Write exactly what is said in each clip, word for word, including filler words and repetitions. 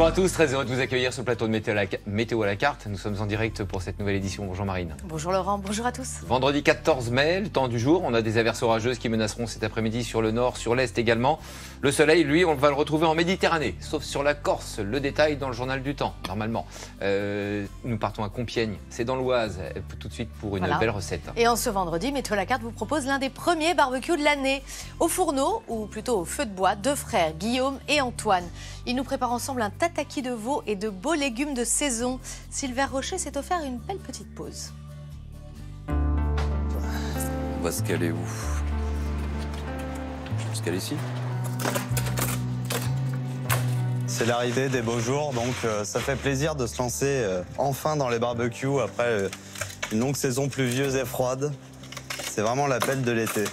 Bonjour à tous, très heureux de vous accueillir sur le plateau de Météo à la, Météo à la carte. Nous sommes en direct pour cette nouvelle édition. Bonjour Marine. Bonjour Laurent, bonjour à tous. Vendredi quatorze mai, le temps du jour. On a des averses orageuses qui menaceront cet après-midi sur le nord, sur l'est également. Le soleil, lui, on va le retrouver en Méditerranée, sauf sur la Corse. Le détail dans le journal du temps, normalement. Euh, nous partons à Compiègne, c'est dans l'Oise, tout de suite pour une voilà. belle recette. Et en ce vendredi, Météo à la carte vous propose l'un des premiers barbecues de l'année. Au fourneau, ou plutôt au feu de bois, deux frères, Guillaume et Antoine. Ils nous préparent ensemble un tataki de veau et de beaux légumes de saison. Sylvain Rocher s'est offert une belle petite pause. On va se caler où? On se cale ici? C'est l'arrivée des beaux jours, donc euh, ça fait plaisir de se lancer euh, enfin dans les barbecues après euh, une longue saison pluvieuse et froide. C'est vraiment l'appel de l'été.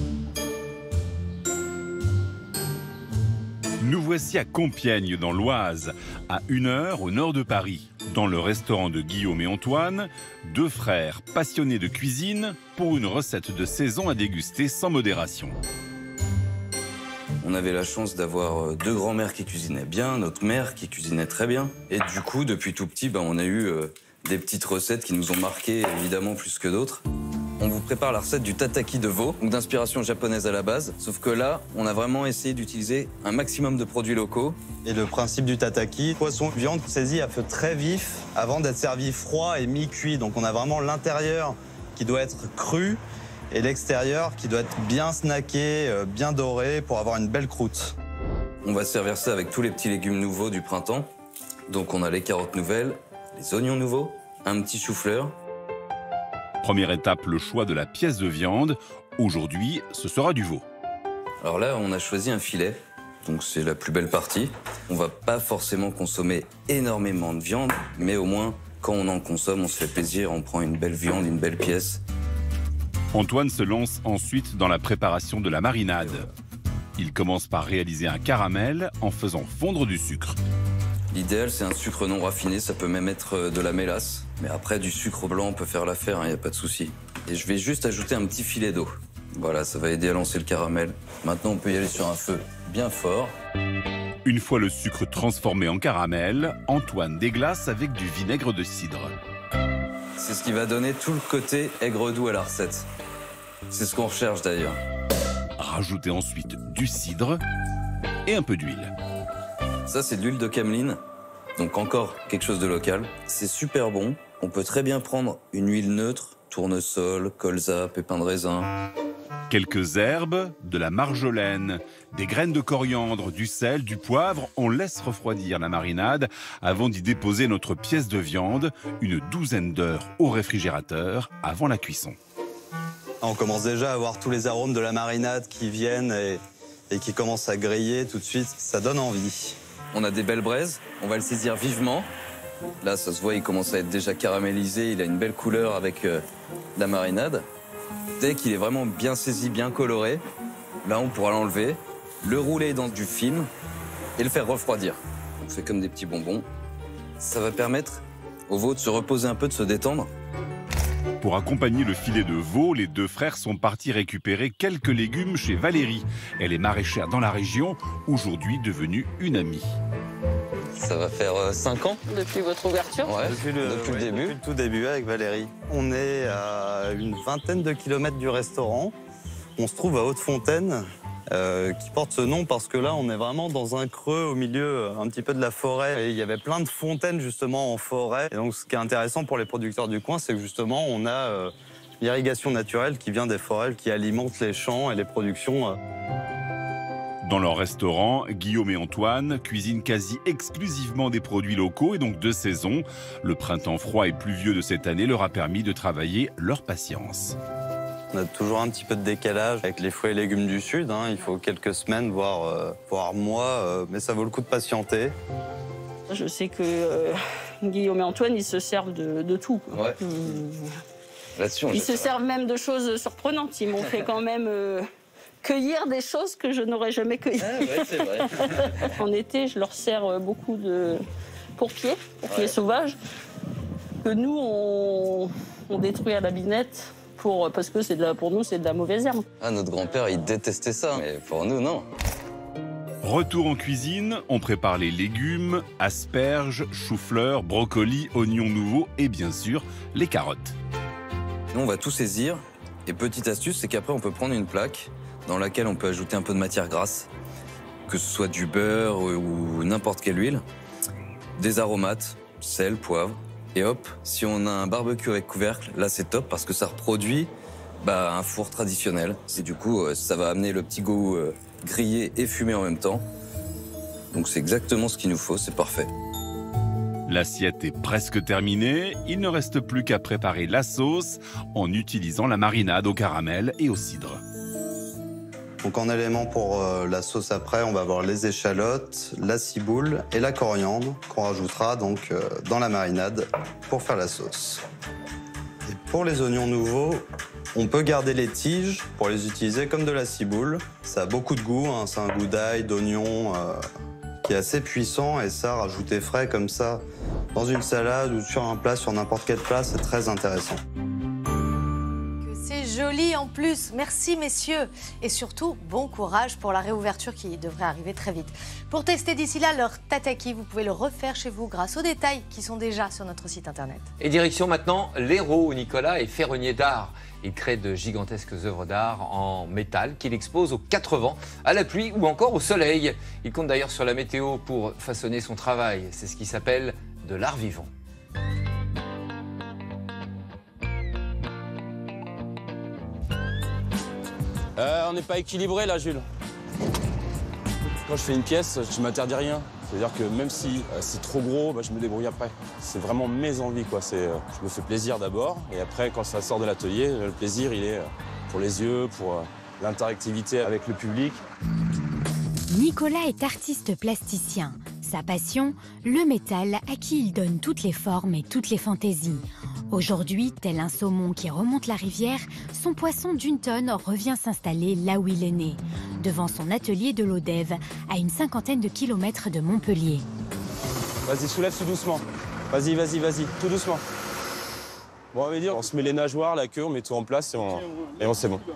Nous voici à Compiègne, dans l'Oise, à une heure au nord de Paris, dans le restaurant de Guillaume et Antoine, deux frères passionnés de cuisine pour une recette de saison à déguster sans modération. On avait la chance d'avoir deux grands-mères qui cuisinaient bien, notre mère qui cuisinait très bien. Et du coup, depuis tout petit, ben, on a eu euh, des petites recettes qui nous ont marqué, évidemment, plus que d'autres. On vous prépare la recette du tataki de veau, donc d'inspiration japonaise à la base. Sauf que là, on a vraiment essayé d'utiliser un maximum de produits locaux. Et le principe du tataki, poisson, viande saisie à feu très vif avant d'être servi froid et mi-cuit. Donc on a vraiment l'intérieur qui doit être cru et l'extérieur qui doit être bien snacké, bien doré pour avoir une belle croûte. On va servir ça avec tous les petits légumes nouveaux du printemps. Donc on a les carottes nouvelles, les oignons nouveaux, un petit chou-fleur. Première étape, le choix de la pièce de viande. Aujourd'hui, ce sera du veau. Alors là, on a choisi un filet, donc c'est la plus belle partie. On va pas forcément consommer énormément de viande, mais au moins, quand on en consomme, on se fait plaisir, on prend une belle viande, une belle pièce. Antoine se lance ensuite dans la préparation de la marinade. Il commence par réaliser un caramel en faisant fondre du sucre. L'idéal, c'est un sucre non raffiné, ça peut même être de la mélasse. Mais après, du sucre blanc, on peut faire l'affaire, il n'y a pas de souci. Et je vais juste ajouter un petit filet d'eau. Voilà, ça va aider à lancer le caramel. Maintenant, on peut y aller sur un feu bien fort. Une fois le sucre transformé en caramel, Antoine déglace avec du vinaigre de cidre. C'est ce qui va donner tout le côté aigre-doux à la recette. C'est ce qu'on recherche d'ailleurs. Rajoutez ensuite du cidre et un peu d'huile. Ça, c'est de l'huile de cameline, donc encore quelque chose de local. C'est super bon. On peut très bien prendre une huile neutre, tournesol, colza, pépins de raisin. Quelques herbes, de la marjolaine, des graines de coriandre, du sel, du poivre. On laisse refroidir la marinade avant d'y déposer notre pièce de viande, une douzaine d'heures au réfrigérateur avant la cuisson. On commence déjà à avoir tous les arômes de la marinade qui viennent et, et qui commencent à griller tout de suite. Ça donne envie. On a des belles braises, on va le saisir vivement. Là, ça se voit, il commence à être déjà caramélisé, il a une belle couleur avec euh, la marinade. Dès qu'il est vraiment bien saisi, bien coloré, là, on pourra l'enlever, le rouler dans du film et le faire refroidir. On fait comme des petits bonbons. Ça va permettre au veau de se reposer un peu, de se détendre. Pour accompagner le filet de veau, les deux frères sont partis récupérer quelques légumes chez Valérie. Elle est maraîchère dans la région, aujourd'hui devenue une amie. Ça va faire euh, cinq ans. Depuis votre ouverture? Ouais, Depuis le, depuis le ouais, début. Depuis le tout début avec Valérie. On est à une vingtaine de kilomètres du restaurant. On se trouve à Haute-Fontaine, euh, qui porte ce nom parce que là, on est vraiment dans un creux au milieu un petit peu de la forêt. Et il y avait plein de fontaines justement en forêt. Et donc, ce qui est intéressant pour les producteurs du coin, c'est que justement, on a euh, l'irrigation naturelle qui vient des forêts, qui alimente les champs et les productions. Euh. Dans leur restaurant, Guillaume et Antoine cuisinent quasi exclusivement des produits locaux et donc de saison. Le printemps froid et pluvieux de cette année leur a permis de travailler leur patience. On a toujours un petit peu de décalage avec les fruits et légumes du Sud. Hein. Il faut quelques semaines, voire, euh, voire mois, euh, mais ça vaut le coup de patienter. Je sais que euh, Guillaume et Antoine, ils se servent de, de tout. Ouais. Mmh. Là-dessus, on Ils se servent même de choses surprenantes. Ils m'ont fait quand même euh, cueillir des choses que je n'aurais jamais cueillies. Ah ouais, c'est vrai. En été, je leur sers beaucoup de pourpiers, pourpiers ouais. sauvages, que nous, on, on détruit à la binette. Pour, parce que de la, pour nous, c'est de la mauvaise herbe. Ah, notre grand-père, il détestait ça, mais pour nous, non. Retour en cuisine, on prépare les légumes, asperges, choux-fleurs, brocolis, oignons nouveaux et bien sûr les carottes. Nous, on va tout saisir. Et petite astuce, c'est qu'après, on peut prendre une plaque dans laquelle on peut ajouter un peu de matière grasse, que ce soit du beurre ou n'importe quelle huile, des aromates, sel, poivre. Et hop, si on a un barbecue avec couvercle, là c'est top parce que ça reproduit bah, un four traditionnel. Et du coup, ça va amener le petit goût euh, grillé et fumé en même temps. Donc c'est exactement ce qu'il nous faut, c'est parfait. L'assiette est presque terminée, il ne reste plus qu'à préparer la sauce en utilisant la marinade au caramel et au cidre. Donc en élément pour euh, la sauce après, on va avoir les échalotes, la ciboule et la coriandre qu'on rajoutera donc euh, dans la marinade pour faire la sauce. Et pour les oignons nouveaux, on peut garder les tiges pour les utiliser comme de la ciboule. Ça a beaucoup de goût, hein, c'est un goût d'ail, d'oignon euh, qui est assez puissant et ça, rajouter frais comme ça dans une salade ou sur un plat, sur n'importe quel plat, c'est très intéressant. C'est joli en plus. Merci messieurs. Et surtout, bon courage pour la réouverture qui devrait arriver très vite. Pour tester d'ici là leur tataki, vous pouvez le refaire chez vous grâce aux détails qui sont déjà sur notre site internet. Et direction maintenant l'Hérault où Nicolas est ferronnier d'art. Il crée de gigantesques œuvres d'art en métal qu'il expose aux quatre vents, à la pluie ou encore au soleil. Il compte d'ailleurs sur la météo pour façonner son travail. C'est ce qui s'appelle de l'art vivant. Euh, on n'est pas équilibré là, Jules. Quand je fais une pièce, je m'interdis rien. C'est-à-dire que même si euh, c'est trop gros, bah, je me débrouille après. C'est vraiment mes envies, quoi. C'est, euh, je me fais plaisir d'abord, et après, quand ça sort de l'atelier, le plaisir, il est euh, pour les yeux, pour euh, l'interactivité avec le public. Nicolas est artiste plasticien. Sa passion, le métal à qui il donne toutes les formes et toutes les fantaisies. Aujourd'hui, tel un saumon qui remonte la rivière, son poisson d'une tonne revient s'installer là où il est né, devant son atelier de l'Odève, à une cinquantaine de kilomètres de Montpellier. Vas-y, soulève tout doucement. Vas-y, vas-y, vas-y, tout doucement. Bon, on va dire, on se met les nageoires, la queue, on met tout en place et on, et on c'est bon.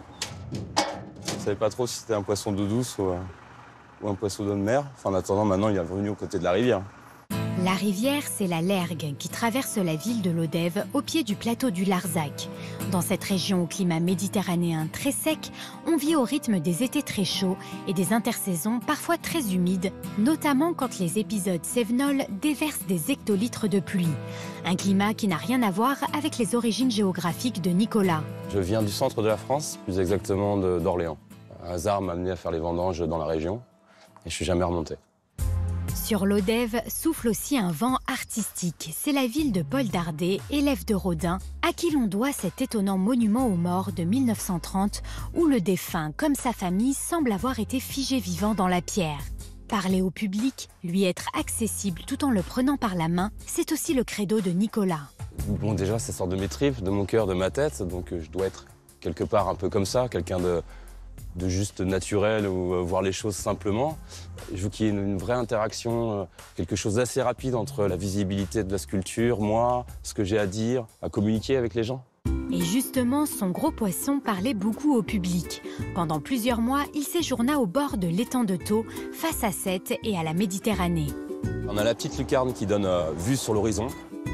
Je ne savais pas trop si c'était un poisson d'eau douce ou, ou un poisson d'eau de mer. Enfin, en attendant, maintenant, il est revenu aux côtés de la rivière. La rivière, c'est la Lergue qui traverse la ville de l'Odève au pied du plateau du Larzac. Dans cette région au climat méditerranéen très sec, on vit au rythme des étés très chauds et des intersaisons parfois très humides, notamment quand les épisodes cévenols déversent des hectolitres de pluie. Un climat qui n'a rien à voir avec les origines géographiques de Nicolas. Je viens du centre de la France, plus exactement d'Orléans. Un hasard m'a amené à faire les vendanges dans la région et je suis jamais remonté. Sur l'Odève souffle aussi un vent artistique. C'est la ville de Paul Dardet, élève de Rodin, à qui l'on doit cet étonnant monument aux morts de mille neuf cent trente, où le défunt, comme sa famille, semble avoir été figé vivant dans la pierre. Parler au public, lui être accessible tout en le prenant par la main, c'est aussi le credo de Nicolas. Bon, déjà, ça sort de mes tripes, de mon cœur, de ma tête, donc je dois être quelque part un peu comme ça, quelqu'un de... de juste naturel ou euh, voir les choses simplement. Je veux qu'il y ait une, une vraie interaction, euh, quelque chose d'assez rapide entre la visibilité de la sculpture, moi, ce que j'ai à dire, à communiquer avec les gens. Et justement, son gros poisson parlait beaucoup au public. Pendant plusieurs mois, il séjourna au bord de l'étang de Thau, face à Sète et à la Méditerranée. On a la petite lucarne qui donne euh, vue sur l'horizon.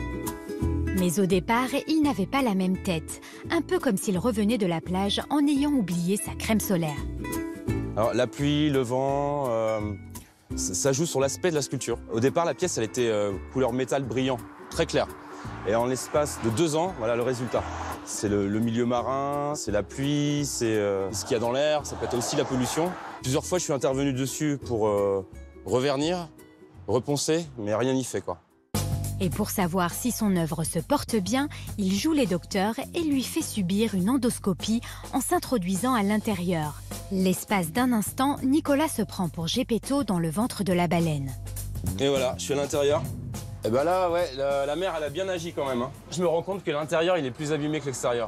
Mais au départ, il n'avait pas la même tête, un peu comme s'il revenait de la plage en ayant oublié sa crème solaire. Alors, la pluie, le vent, euh, ça joue sur l'aspect de la sculpture. Au départ, la pièce, elle était euh, couleur métal brillant, très clair. Et en l'espace de deux ans, voilà le résultat. C'est le, le milieu marin, c'est la pluie, c'est euh, ce qu'il y a dans l'air, ça peut être aussi la pollution. Plusieurs fois, je suis intervenu dessus pour euh, revernir, reponcer, mais rien n'y fait, quoi. Et pour savoir si son œuvre se porte bien, il joue les docteurs et lui fait subir une endoscopie en s'introduisant à l'intérieur. L'espace d'un instant, Nicolas se prend pour Gepetto dans le ventre de la baleine. Et voilà, je suis à l'intérieur. Et ben là, ouais, la, la mer, elle a bien agi quand même. Hein. Je me rends compte que l'intérieur, il est plus abîmé que l'extérieur.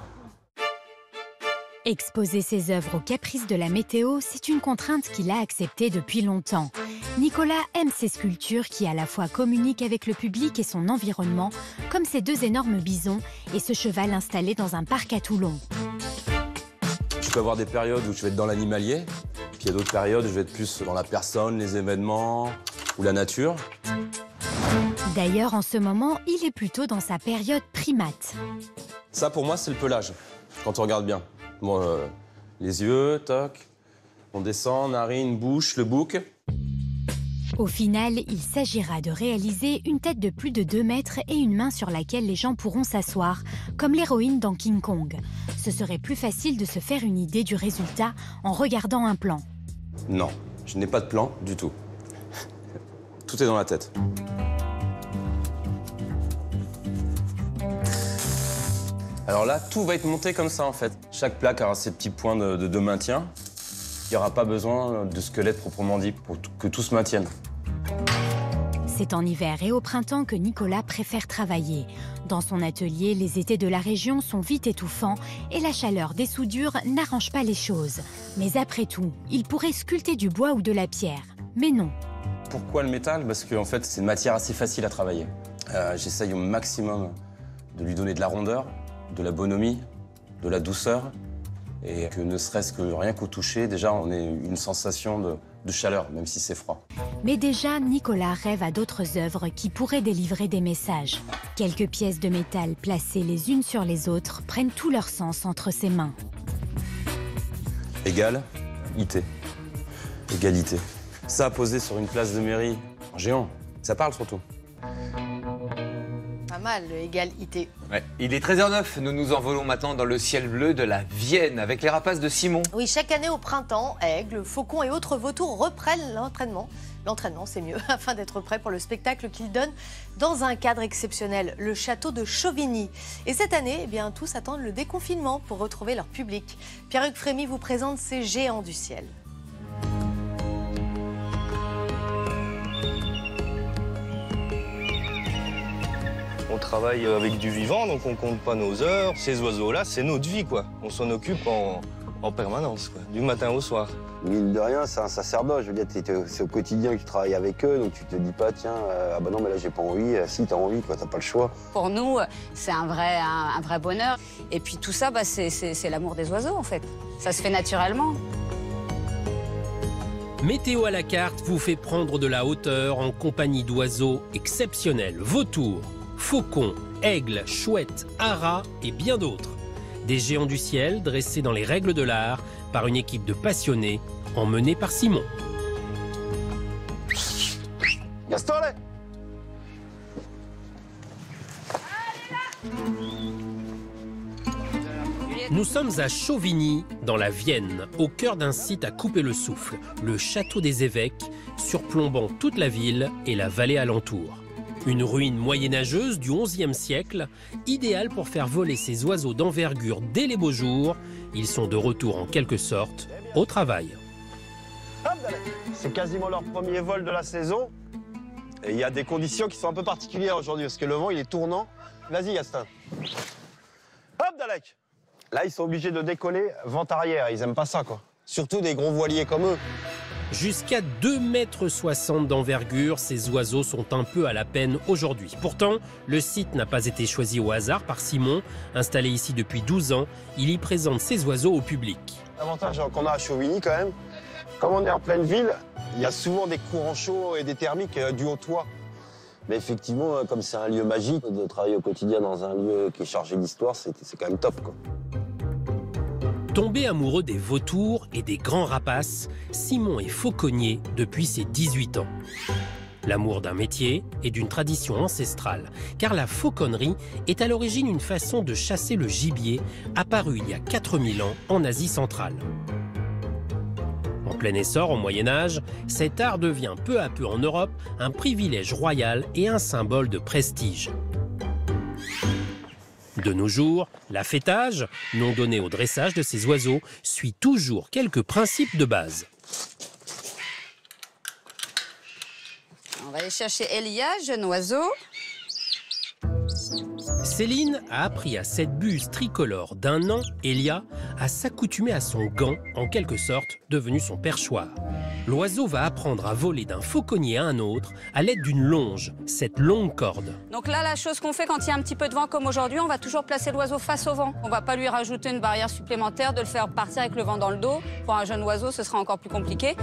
Exposer ses œuvres aux caprices de la météo, c'est une contrainte qu'il a acceptée depuis longtemps. Nicolas aime ses sculptures qui à la fois communiquent avec le public et son environnement, comme ces deux énormes bisons et ce cheval installé dans un parc à Toulon. Je peux avoir des périodes où je vais être dans l'animalier, puis qu'il y a d'autres périodes, je vais être plus dans la personne, les événements ou la nature. D'ailleurs, en ce moment, il est plutôt dans sa période primate. Ça, pour moi, c'est le pelage, quand on regarde bien. Bon, euh, les yeux, toc, on descend, narine, bouche, le bouc. Au final, il s'agira de réaliser une tête de plus de deux mètres et une main sur laquelle les gens pourront s'asseoir, comme l'héroïne dans King Kong. Ce serait plus facile de se faire une idée du résultat en regardant un plan. Non, je n'ai pas de plan du tout. Tout est dans la tête. Alors là, tout va être monté comme ça en fait. Chaque plaque aura ses petits points de, de, de maintien. Il n'y aura pas besoin de squelette proprement dit pour que tout se maintienne. C'est en hiver et au printemps que Nicolas préfère travailler. Dans son atelier, les étés de la région sont vite étouffants et la chaleur des soudures n'arrange pas les choses. Mais après tout, il pourrait sculpter du bois ou de la pierre. Mais non. Pourquoi le métal? Parce qu'en fait, c'est une matière assez facile à travailler. Euh, J'essaye au maximum de lui donner de la rondeur, de la bonhomie, de la douceur. Et que ne serait-ce que rien qu'au toucher, déjà, on a une sensation de, de chaleur, même si c'est froid. Mais déjà, Nicolas rêve à d'autres œuvres qui pourraient délivrer des messages. Quelques pièces de métal placées les unes sur les autres prennent tout leur sens entre ses mains. Égal, ité. Égalité. Ça, posé sur une place de mairie, en géant, ça parle surtout. Pas mal, le égal I T. Ouais. Il est treize heures zéro neuf, nous nous envolons maintenant dans le ciel bleu de la Vienne avec les rapaces de Simon. Oui, chaque année au printemps, aigles, faucons et autres vautours reprennent l'entraînement. L'entraînement, c'est mieux, afin d'être prêt pour le spectacle qu'ils donnent dans un cadre exceptionnel, le château de Chauvigny. Et cette année, eh bien, tous attendent le déconfinement pour retrouver leur public. Pierre-Hugues Frémy vous présente ces géants du ciel. On travaille avec du vivant, donc on compte pas nos heures. Ces oiseaux-là, c'est notre vie, quoi. On s'en occupe en, en permanence, quoi, du matin au soir. Mine de rien, c'est un sacerdoce. Je veux dire, c'est au quotidien que tu travailles avec eux, donc tu te dis pas, tiens, euh, ah bah non, mais là, j'ai pas envie. Euh, si, t'as envie, quoi, t'as pas le choix. Pour nous, c'est un vrai, un, un vrai bonheur. Et puis tout ça, bah, c'est l'amour des oiseaux, en fait. Ça se fait naturellement. Météo à la carte vous fait prendre de la hauteur en compagnie d'oiseaux exceptionnels. Vautours, faucons, aigles, chouettes, haras et bien d'autres. Des géants du ciel dressés dans les règles de l'art par une équipe de passionnés emmenée par Simon. Gaston, allez! Nous sommes à Chauvigny, dans la Vienne, au cœur d'un site à couper le souffle, le château des évêques, surplombant toute la ville et la vallée alentour. Une ruine moyenâgeuse du onzième siècle, idéale pour faire voler ces oiseaux d'envergure dès les beaux jours. Ils sont de retour en quelque sorte au travail. C'est quasiment leur premier vol de la saison. Et il y a des conditions qui sont un peu particulières aujourd'hui, parce que le vent, il est tournant. Vas-y, Gaston. Hop, Dalek! Là, ils sont obligés de décoller vent arrière. Ils aiment pas ça, quoi. Surtout des gros voiliers comme eux. Jusqu'à deux mètres soixante d'envergure, ces oiseaux sont un peu à la peine aujourd'hui. Pourtant, le site n'a pas été choisi au hasard par Simon. Installé ici depuis douze ans, il y présente ses oiseaux au public. L'avantage qu'on a à Chauvigny, quand même, comme on est en pleine ville, il y a souvent des courants chauds et des thermiques dus au toit. Mais effectivement, comme c'est un lieu magique, de travailler au quotidien dans un lieu qui est chargé d'histoire, c'est quand même top, quoi. Tombé amoureux des vautours et des grands rapaces, Simon est fauconnier depuis ses dix-huit ans. L'amour d'un métier et d'une tradition ancestrale, car la fauconnerie est à l'origine une façon de chasser le gibier, apparue il y a quatre mille ans en Asie centrale. En plein essor au Moyen-Âge, cet art devient peu à peu en Europe un privilège royal et un symbole de prestige. De nos jours, l'affêtage, nom donné au dressage de ces oiseaux, suit toujours quelques principes de base. On va aller chercher Elia, jeune oiseau. Céline a appris à cette buse tricolore d'un an, Elia, à s'accoutumer à son gant, en quelque sorte devenu son perchoir. L'oiseau va apprendre à voler d'un fauconnier à un autre à l'aide d'une longe, cette longue corde. Donc là, la chose qu'on fait quand il y a un petit peu de vent comme aujourd'hui, on va toujours placer l'oiseau face au vent. On ne va pas lui rajouter une barrière supplémentaire, de le faire partir avec le vent dans le dos. Pour un jeune oiseau, ce sera encore plus compliqué.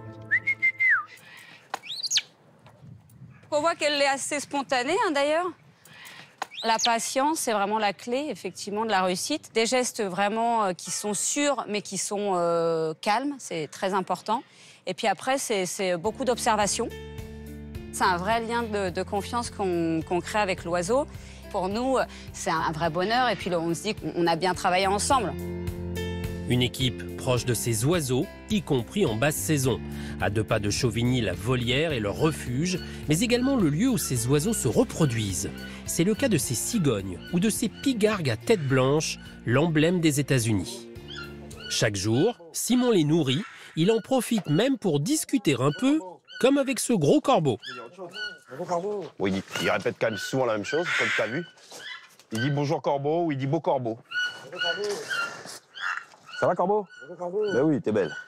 On voit qu'elle est assez spontanée, hein, d'ailleurs. La patience, c'est vraiment la clé, effectivement, de la réussite. Des gestes vraiment euh, qui sont sûrs, mais qui sont euh, calmes, c'est très important. Et puis après, c'est beaucoup d'observation. C'est un vrai lien de, de confiance qu'on qu'on crée avec l'oiseau. Pour nous, c'est un vrai bonheur. Et puis on se dit qu'on a bien travaillé ensemble. Une équipe proche de ces oiseaux, y compris en basse saison. À deux pas de Chauvigny, la volière est leur refuge, mais également le lieu où ces oiseaux se reproduisent. C'est le cas de ces cigognes ou de ces pigargues à tête blanche, l'emblème des États-Unis. Chaque jour, Simon les nourrit. Il en profite même pour discuter un peu, comme avec ce gros corbeau. Oui, il, dit, il répète quand même souvent la même chose, comme tu as vu. Il dit bonjour corbeau ou il dit beau corbeau. Ça va corbeau? Ben oui, t'es belle.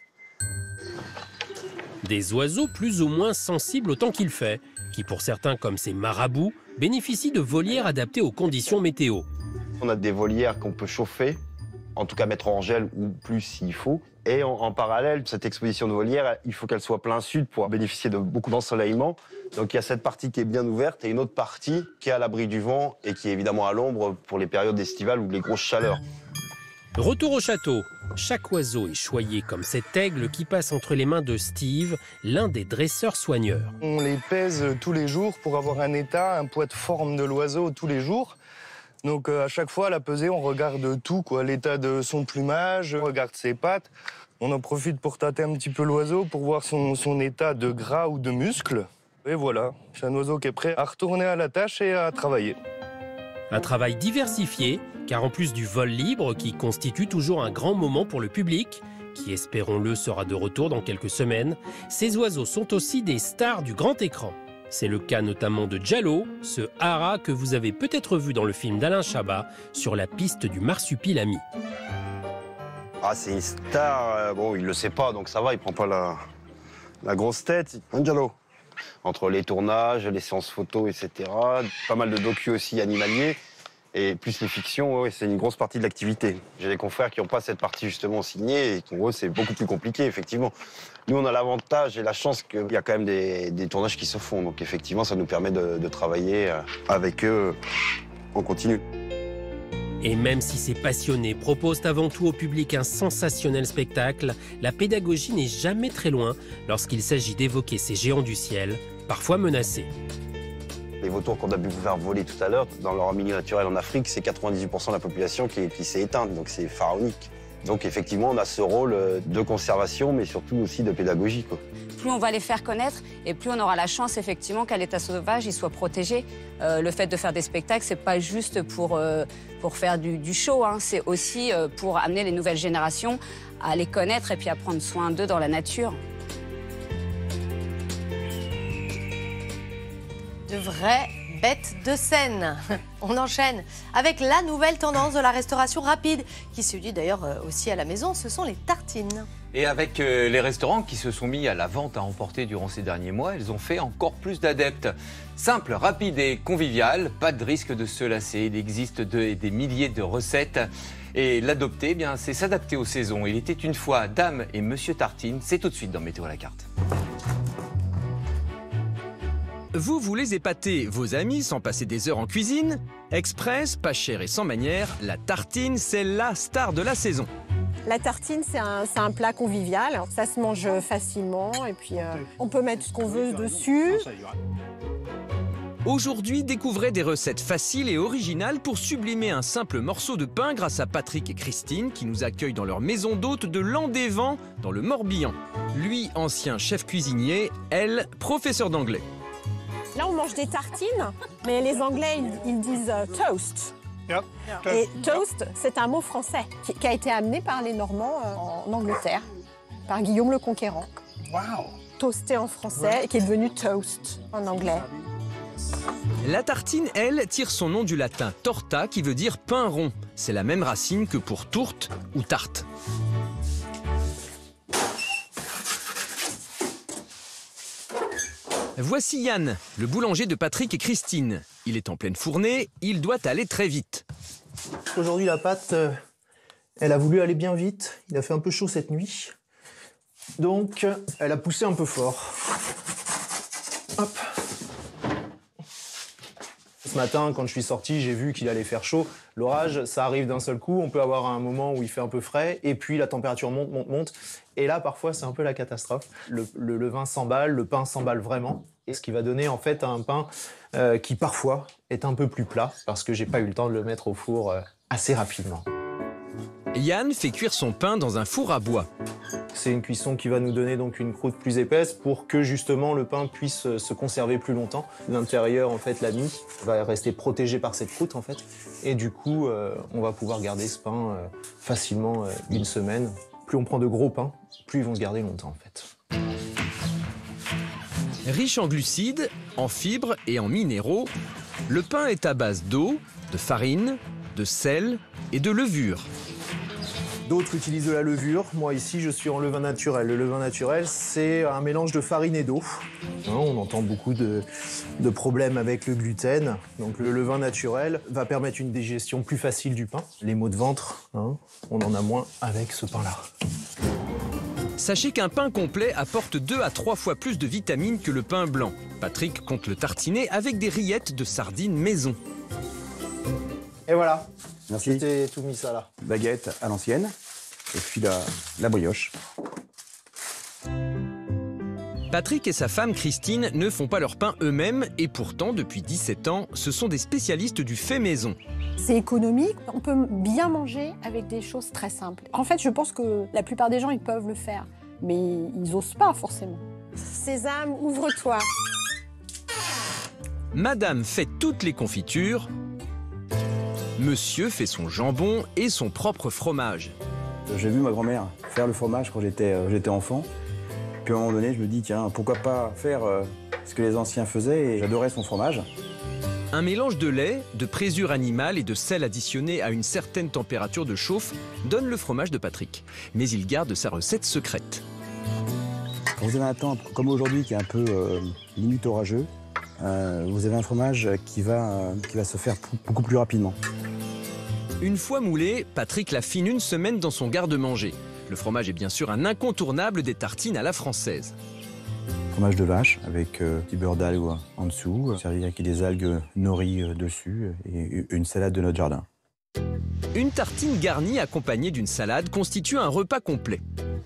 Des oiseaux plus ou moins sensibles au temps qu'il fait, qui pour certains comme ces marabouts, bénéficient de volières adaptées aux conditions météo. On a des volières qu'on peut chauffer, en tout cas mettre en gel ou plus s'il faut. Et en, en parallèle, cette exposition de volière, il faut qu'elle soit plein sud pour bénéficier de beaucoup d'ensoleillement. Donc il y a cette partie qui est bien ouverte et une autre partie qui est à l'abri du vent et qui est évidemment à l'ombre pour les périodes estivales ou les grosses chaleurs. Retour au château. Chaque oiseau est choyé comme cet aigle qui passe entre les mains de Steve, l'un des dresseurs soigneurs. On les pèse tous les jours pour avoir un état, un poids de forme de l'oiseau tous les jours. Donc euh, à chaque fois, à la pesée, on regarde tout, quoi, l'état de son plumage, on regarde ses pattes. On en profite pour tâter un petit peu l'oiseau pour voir son, son état de gras ou de muscle. Et voilà, c'est un oiseau qui est prêt à retourner à la tâche et à travailler. Un travail diversifié, car en plus du vol libre qui constitue toujours un grand moment pour le public, qui espérons-le sera de retour dans quelques semaines, ces oiseaux sont aussi des stars du grand écran. C'est le cas notamment de Jallo, ce hara que vous avez peut-être vu dans le film d'Alain Chabat sur la piste du marsupilami. Ah, c'est une star. Euh, bon, il le sait pas, donc ça va, il prend pas la, la grosse tête. Hein, Jallo? Entre les tournages, les séances photos, et cetera. Pas mal de docus aussi animaliers. Et plus les fictions, ouais, c'est une grosse partie de l'activité. J'ai des confrères qui n'ont pas cette partie justement signée et pour eux, c'est beaucoup plus compliqué, effectivement. Nous, on a l'avantage et la chance qu'il y a quand même des, des tournages qui se font. Donc, effectivement, ça nous permet de, de travailler avec eux en continu. Et même si ces passionnés proposent avant tout au public un sensationnel spectacle, la pédagogie n'est jamais très loin lorsqu'il s'agit d'évoquer ces géants du ciel, parfois menacés. Les vautours qu'on a pu faire voler tout à l'heure, dans leur milieu naturel en Afrique, c'est quatre-vingt-dix-huit pour cent de la population qui, qui s'est éteinte, donc c'est pharaonique. Donc effectivement, on a ce rôle de conservation, mais surtout aussi de pédagogie, quoi. Plus on va les faire connaître, et plus on aura la chance, effectivement, qu'à l'état sauvage, ils soient protégés. Euh, le fait de faire des spectacles, c'est pas juste pour, euh, pour faire du, du show, hein, c'est aussi euh, pour amener les nouvelles générations à les connaître et puis à prendre soin d'eux dans la nature. De vraies bêtes de scène. On enchaîne avec la nouvelle tendance de la restauration rapide, qui se dit d'ailleurs aussi à la maison, ce sont les tartines. Et avec euh, les restaurants qui se sont mis à la vente à emporter durant ces derniers mois, ils ont fait encore plus d'adeptes. Simple, rapide et convivial, pas de risque de se lasser. Il existe de, des milliers de recettes. Et l'adopter, eh bien, c'est s'adapter aux saisons. Il était une fois Dame et Monsieur Tartine. C'est tout de suite dans Météo à la carte. Vous voulez épater vos amis sans passer des heures en cuisine? Express, pas cher et sans manière, la tartine, c'est la star de la saison. La tartine, c'est un, un plat convivial. Ça se mange facilement et puis euh, on peut mettre ce qu'on veut dessus. Aujourd'hui, découvrez des recettes faciles et originales pour sublimer un simple morceau de pain grâce à Patrick et Christine qui nous accueillent dans leur maison d'hôte de Landévent, dans le Morbihan. Lui, ancien chef cuisinier, elle, professeur d'anglais. Là, on mange des tartines, mais les Anglais, ils, ils disent euh, toast. Yep. Et toast, c'est un mot français qui, qui a été amené par les Normands euh, en Angleterre, par Guillaume le Conquérant. Wow. Toasté en français et qui est devenu toast en anglais. La tartine, elle, tire son nom du latin torta, qui veut dire pain rond. C'est la même racine que pour tourte ou tarte. Voici Yann, le boulanger de Patrick et Christine. Il est en pleine fournée, il doit aller très vite. Aujourd'hui, la pâte, euh, elle a voulu aller bien vite. Il a fait un peu chaud cette nuit. Donc, elle a poussé un peu fort. Hop. Ce matin, quand je suis sorti, j'ai vu qu'il allait faire chaud. L'orage, ça arrive d'un seul coup. On peut avoir un moment où il fait un peu frais, et puis la température monte, monte, monte. Et là, parfois, c'est un peu la catastrophe. Le, le, le vin s'emballe, le pain s'emballe vraiment. Et ce qui va donner en fait un pain euh, qui, parfois, est un peu plus plat, parce que j'ai pas eu le temps de le mettre au four euh, assez rapidement. Yann fait cuire son pain dans un four à bois. C'est une cuisson qui va nous donner donc une croûte plus épaisse pour que justement le pain puisse se conserver plus longtemps. L'intérieur, en fait, la mie va rester protégée par cette croûte en fait, et du coup, euh, on va pouvoir garder ce pain euh, facilement euh, une semaine. Plus on prend de gros pains, plus ils vont se garder longtemps en fait. Riche en glucides, en fibres et en minéraux, le pain est à base d'eau, de farine, de sel et de levure. D'autres utilisent de la levure. Moi, ici, je suis en levain naturel. Le levain naturel, c'est un mélange de farine et d'eau. Hein, on entend beaucoup de, de problèmes avec le gluten. Donc, le levain naturel va permettre une digestion plus facile du pain. Les maux de ventre, hein, on en a moins avec ce pain-là. Sachez qu'un pain complet apporte deux à trois fois plus de vitamines que le pain blanc. Patrick compte le tartiner avec des rillettes de sardines maison. Et voilà. Merci. C'était tout mis ça là. Baguette à l'ancienne, et puis la, la brioche. Patrick et sa femme Christine ne font pas leur pain eux-mêmes, et pourtant, depuis dix-sept ans, ce sont des spécialistes du fait maison. C'est économique, on peut bien manger avec des choses très simples. En fait, je pense que la plupart des gens, ils peuvent le faire, mais ils n'osent pas forcément. Sésame, ouvre-toi. Madame fait toutes les confitures. Monsieur fait son jambon et son propre fromage. J'ai vu ma grand-mère faire le fromage quand j'étais euh, j'étais enfant. Puis à un moment donné, je me dis, tiens, pourquoi pas faire euh, ce que les anciens faisaient, et j'adorais son fromage. Un mélange de lait, de présure animale et de sel additionné à une certaine température de chauffe donne le fromage de Patrick. Mais il garde sa recette secrète. Quand vous avez un temps comme aujourd'hui qui est un peu euh, limite orageux, euh, vous avez un fromage qui va, euh, qui va se faire beaucoup plus rapidement. Une fois moulé, Patrick l'affine une semaine dans son garde-manger. Le fromage est bien sûr un incontournable des tartines à la française. Fromage de vache avec euh, petit beurre d'algue en dessous, servi avec des algues nori euh, dessus et une salade de notre jardin. Une tartine garnie accompagnée d'une salade constitue un repas complet.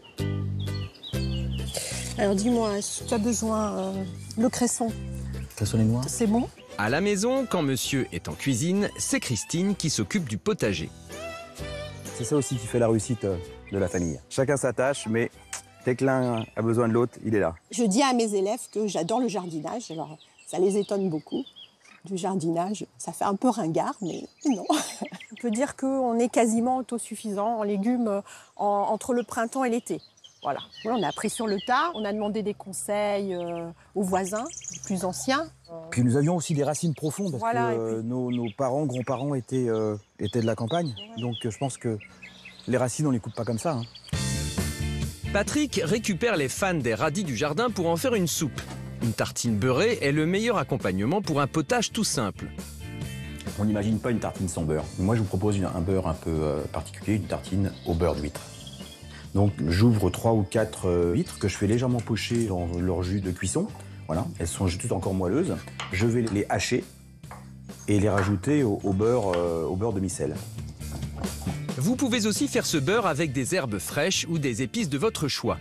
Alors dis-moi, si tu as besoin euh, le cresson, Cresson et noix. C'est bon? À la maison, quand monsieur est en cuisine, c'est Christine qui s'occupe du potager. C'est ça aussi qui fait la réussite de la famille. Chacun sa tâche, mais dès que l'un a besoin de l'autre, il est là. Je dis à mes élèves que j'adore le jardinage, alors ça les étonne beaucoup. Du jardinage, ça fait un peu ringard, mais non. On peut dire qu'on est quasiment autosuffisant en légumes en, entre le printemps et l'été. Voilà. Voilà, on a appris sur le tas, on a demandé des conseils euh, aux voisins plus anciens. Puis nous avions aussi des racines profondes, parce Voilà, que euh, puis... nos, nos parents, grands-parents étaient, euh, étaient de la campagne. Donc euh, je pense que les racines, on les coupe pas comme ça. Hein. Patrick récupère les fans des radis du jardin pour en faire une soupe. Une tartine beurrée est le meilleur accompagnement pour un potage tout simple. On n'imagine pas une tartine sans beurre. Moi, je vous propose une, un beurre un peu euh, particulier, une tartine au beurre d'huître. Donc, j'ouvre trois ou quatre euh, huîtres que je fais légèrement pocher dans leur jus de cuisson. Voilà, elles sont toutes encore moelleuses. Je vais les hacher et les rajouter au, au beurre, euh, au beurre demi-sel. Vous pouvez aussi faire ce beurre avec des herbes fraîches ou des épices de votre choix.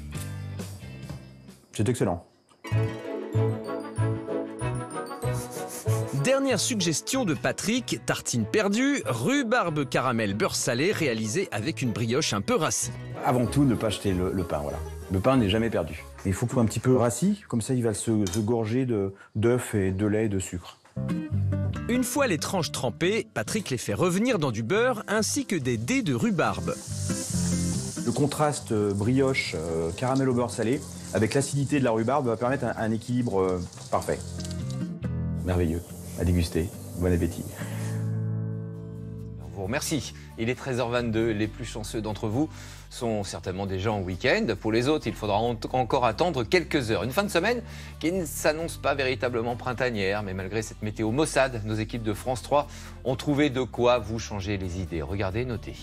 C'est excellent. Dernière suggestion de Patrick, tartine perdue, rhubarbe caramel beurre salé réalisée avec une brioche un peu rassie. Avant tout, ne pas jeter le, le pain, voilà. Le pain n'est jamais perdu. Mais il faut qu'il soit un petit peu rassis, comme ça il va se, se gorger d'œufs et de lait et de sucre. Une fois les tranches trempées, Patrick les fait revenir dans du beurre ainsi que des dés de rhubarbe. Le contraste brioche euh, caramel au beurre salé avec l'acidité de la rhubarbe va permettre un, un équilibre euh, parfait. Merveilleux. à déguster. Bon appétit. On vous remercie. Il est treize heures vingt-deux. Les plus chanceux d'entre vous sont certainement déjà en week-end. Pour les autres, il faudra encore attendre quelques heures. Une fin de semaine qui ne s'annonce pas véritablement printanière, mais malgré cette météo maussade, nos équipes de France trois ont trouvé de quoi vous changer les idées. Regardez, notez.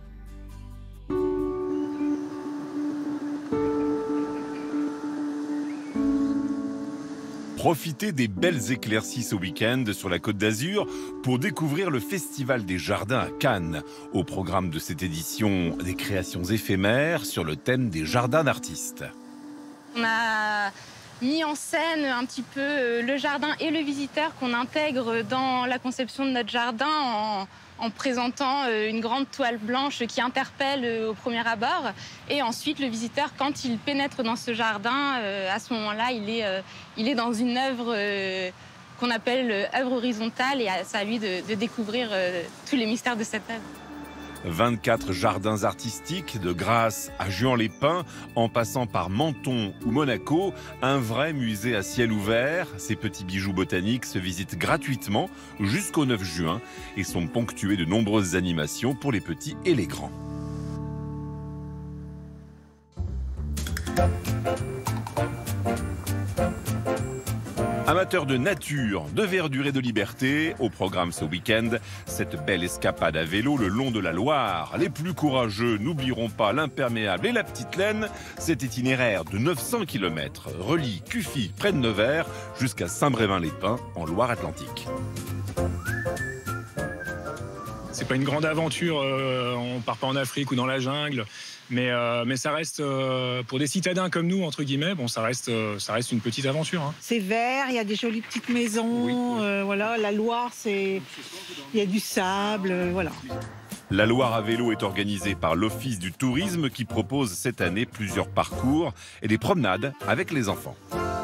Profitez des belles éclaircies ce week-end sur la Côte d'Azur pour découvrir le Festival des Jardins à Cannes. Au programme de cette édition, des créations éphémères sur le thème des jardins d'artistes. On a mis en scène un petit peu le jardin et le visiteur qu'on intègre dans la conception de notre jardin en, en présentant une grande toile blanche qui interpelle au premier abord. Et ensuite, le visiteur, quand il pénètre dans ce jardin, à ce moment-là, il est, il est dans une œuvre qu'on appelle œuvre horizontale et c'est à lui de, de découvrir tous les mystères de cette œuvre. vingt-quatre jardins artistiques, de Grasse à Juan-les-Pins, en passant par Menton ou Monaco, un vrai musée à ciel ouvert. Ces petits bijoux botaniques se visitent gratuitement jusqu'au neuf juin et sont ponctués de nombreuses animations pour les petits et les grands. Amateurs de nature, de verdure et de liberté, au programme ce week-end, cette belle escapade à vélo le long de la Loire. Les plus courageux n'oublieront pas l'imperméable et la petite laine. Cet itinéraire de neuf cents kilomètres relie Cuffy, près de Nevers, jusqu'à Saint-Brévin-les-Pins, en Loire-Atlantique. C'est pas une grande aventure, euh, on part pas en Afrique ou dans la jungle. Mais, euh, mais ça reste, euh, pour des citadins comme nous, entre guillemets, bon, ça reste, euh, ça reste une petite aventure. Hein. C'est vert, il y a des jolies petites maisons, oui, oui. Euh, voilà, la Loire, c'est, il y a du sable, euh, voilà. La Loire à vélo est organisée par l'Office du tourisme qui propose cette année plusieurs parcours et des promenades avec les enfants.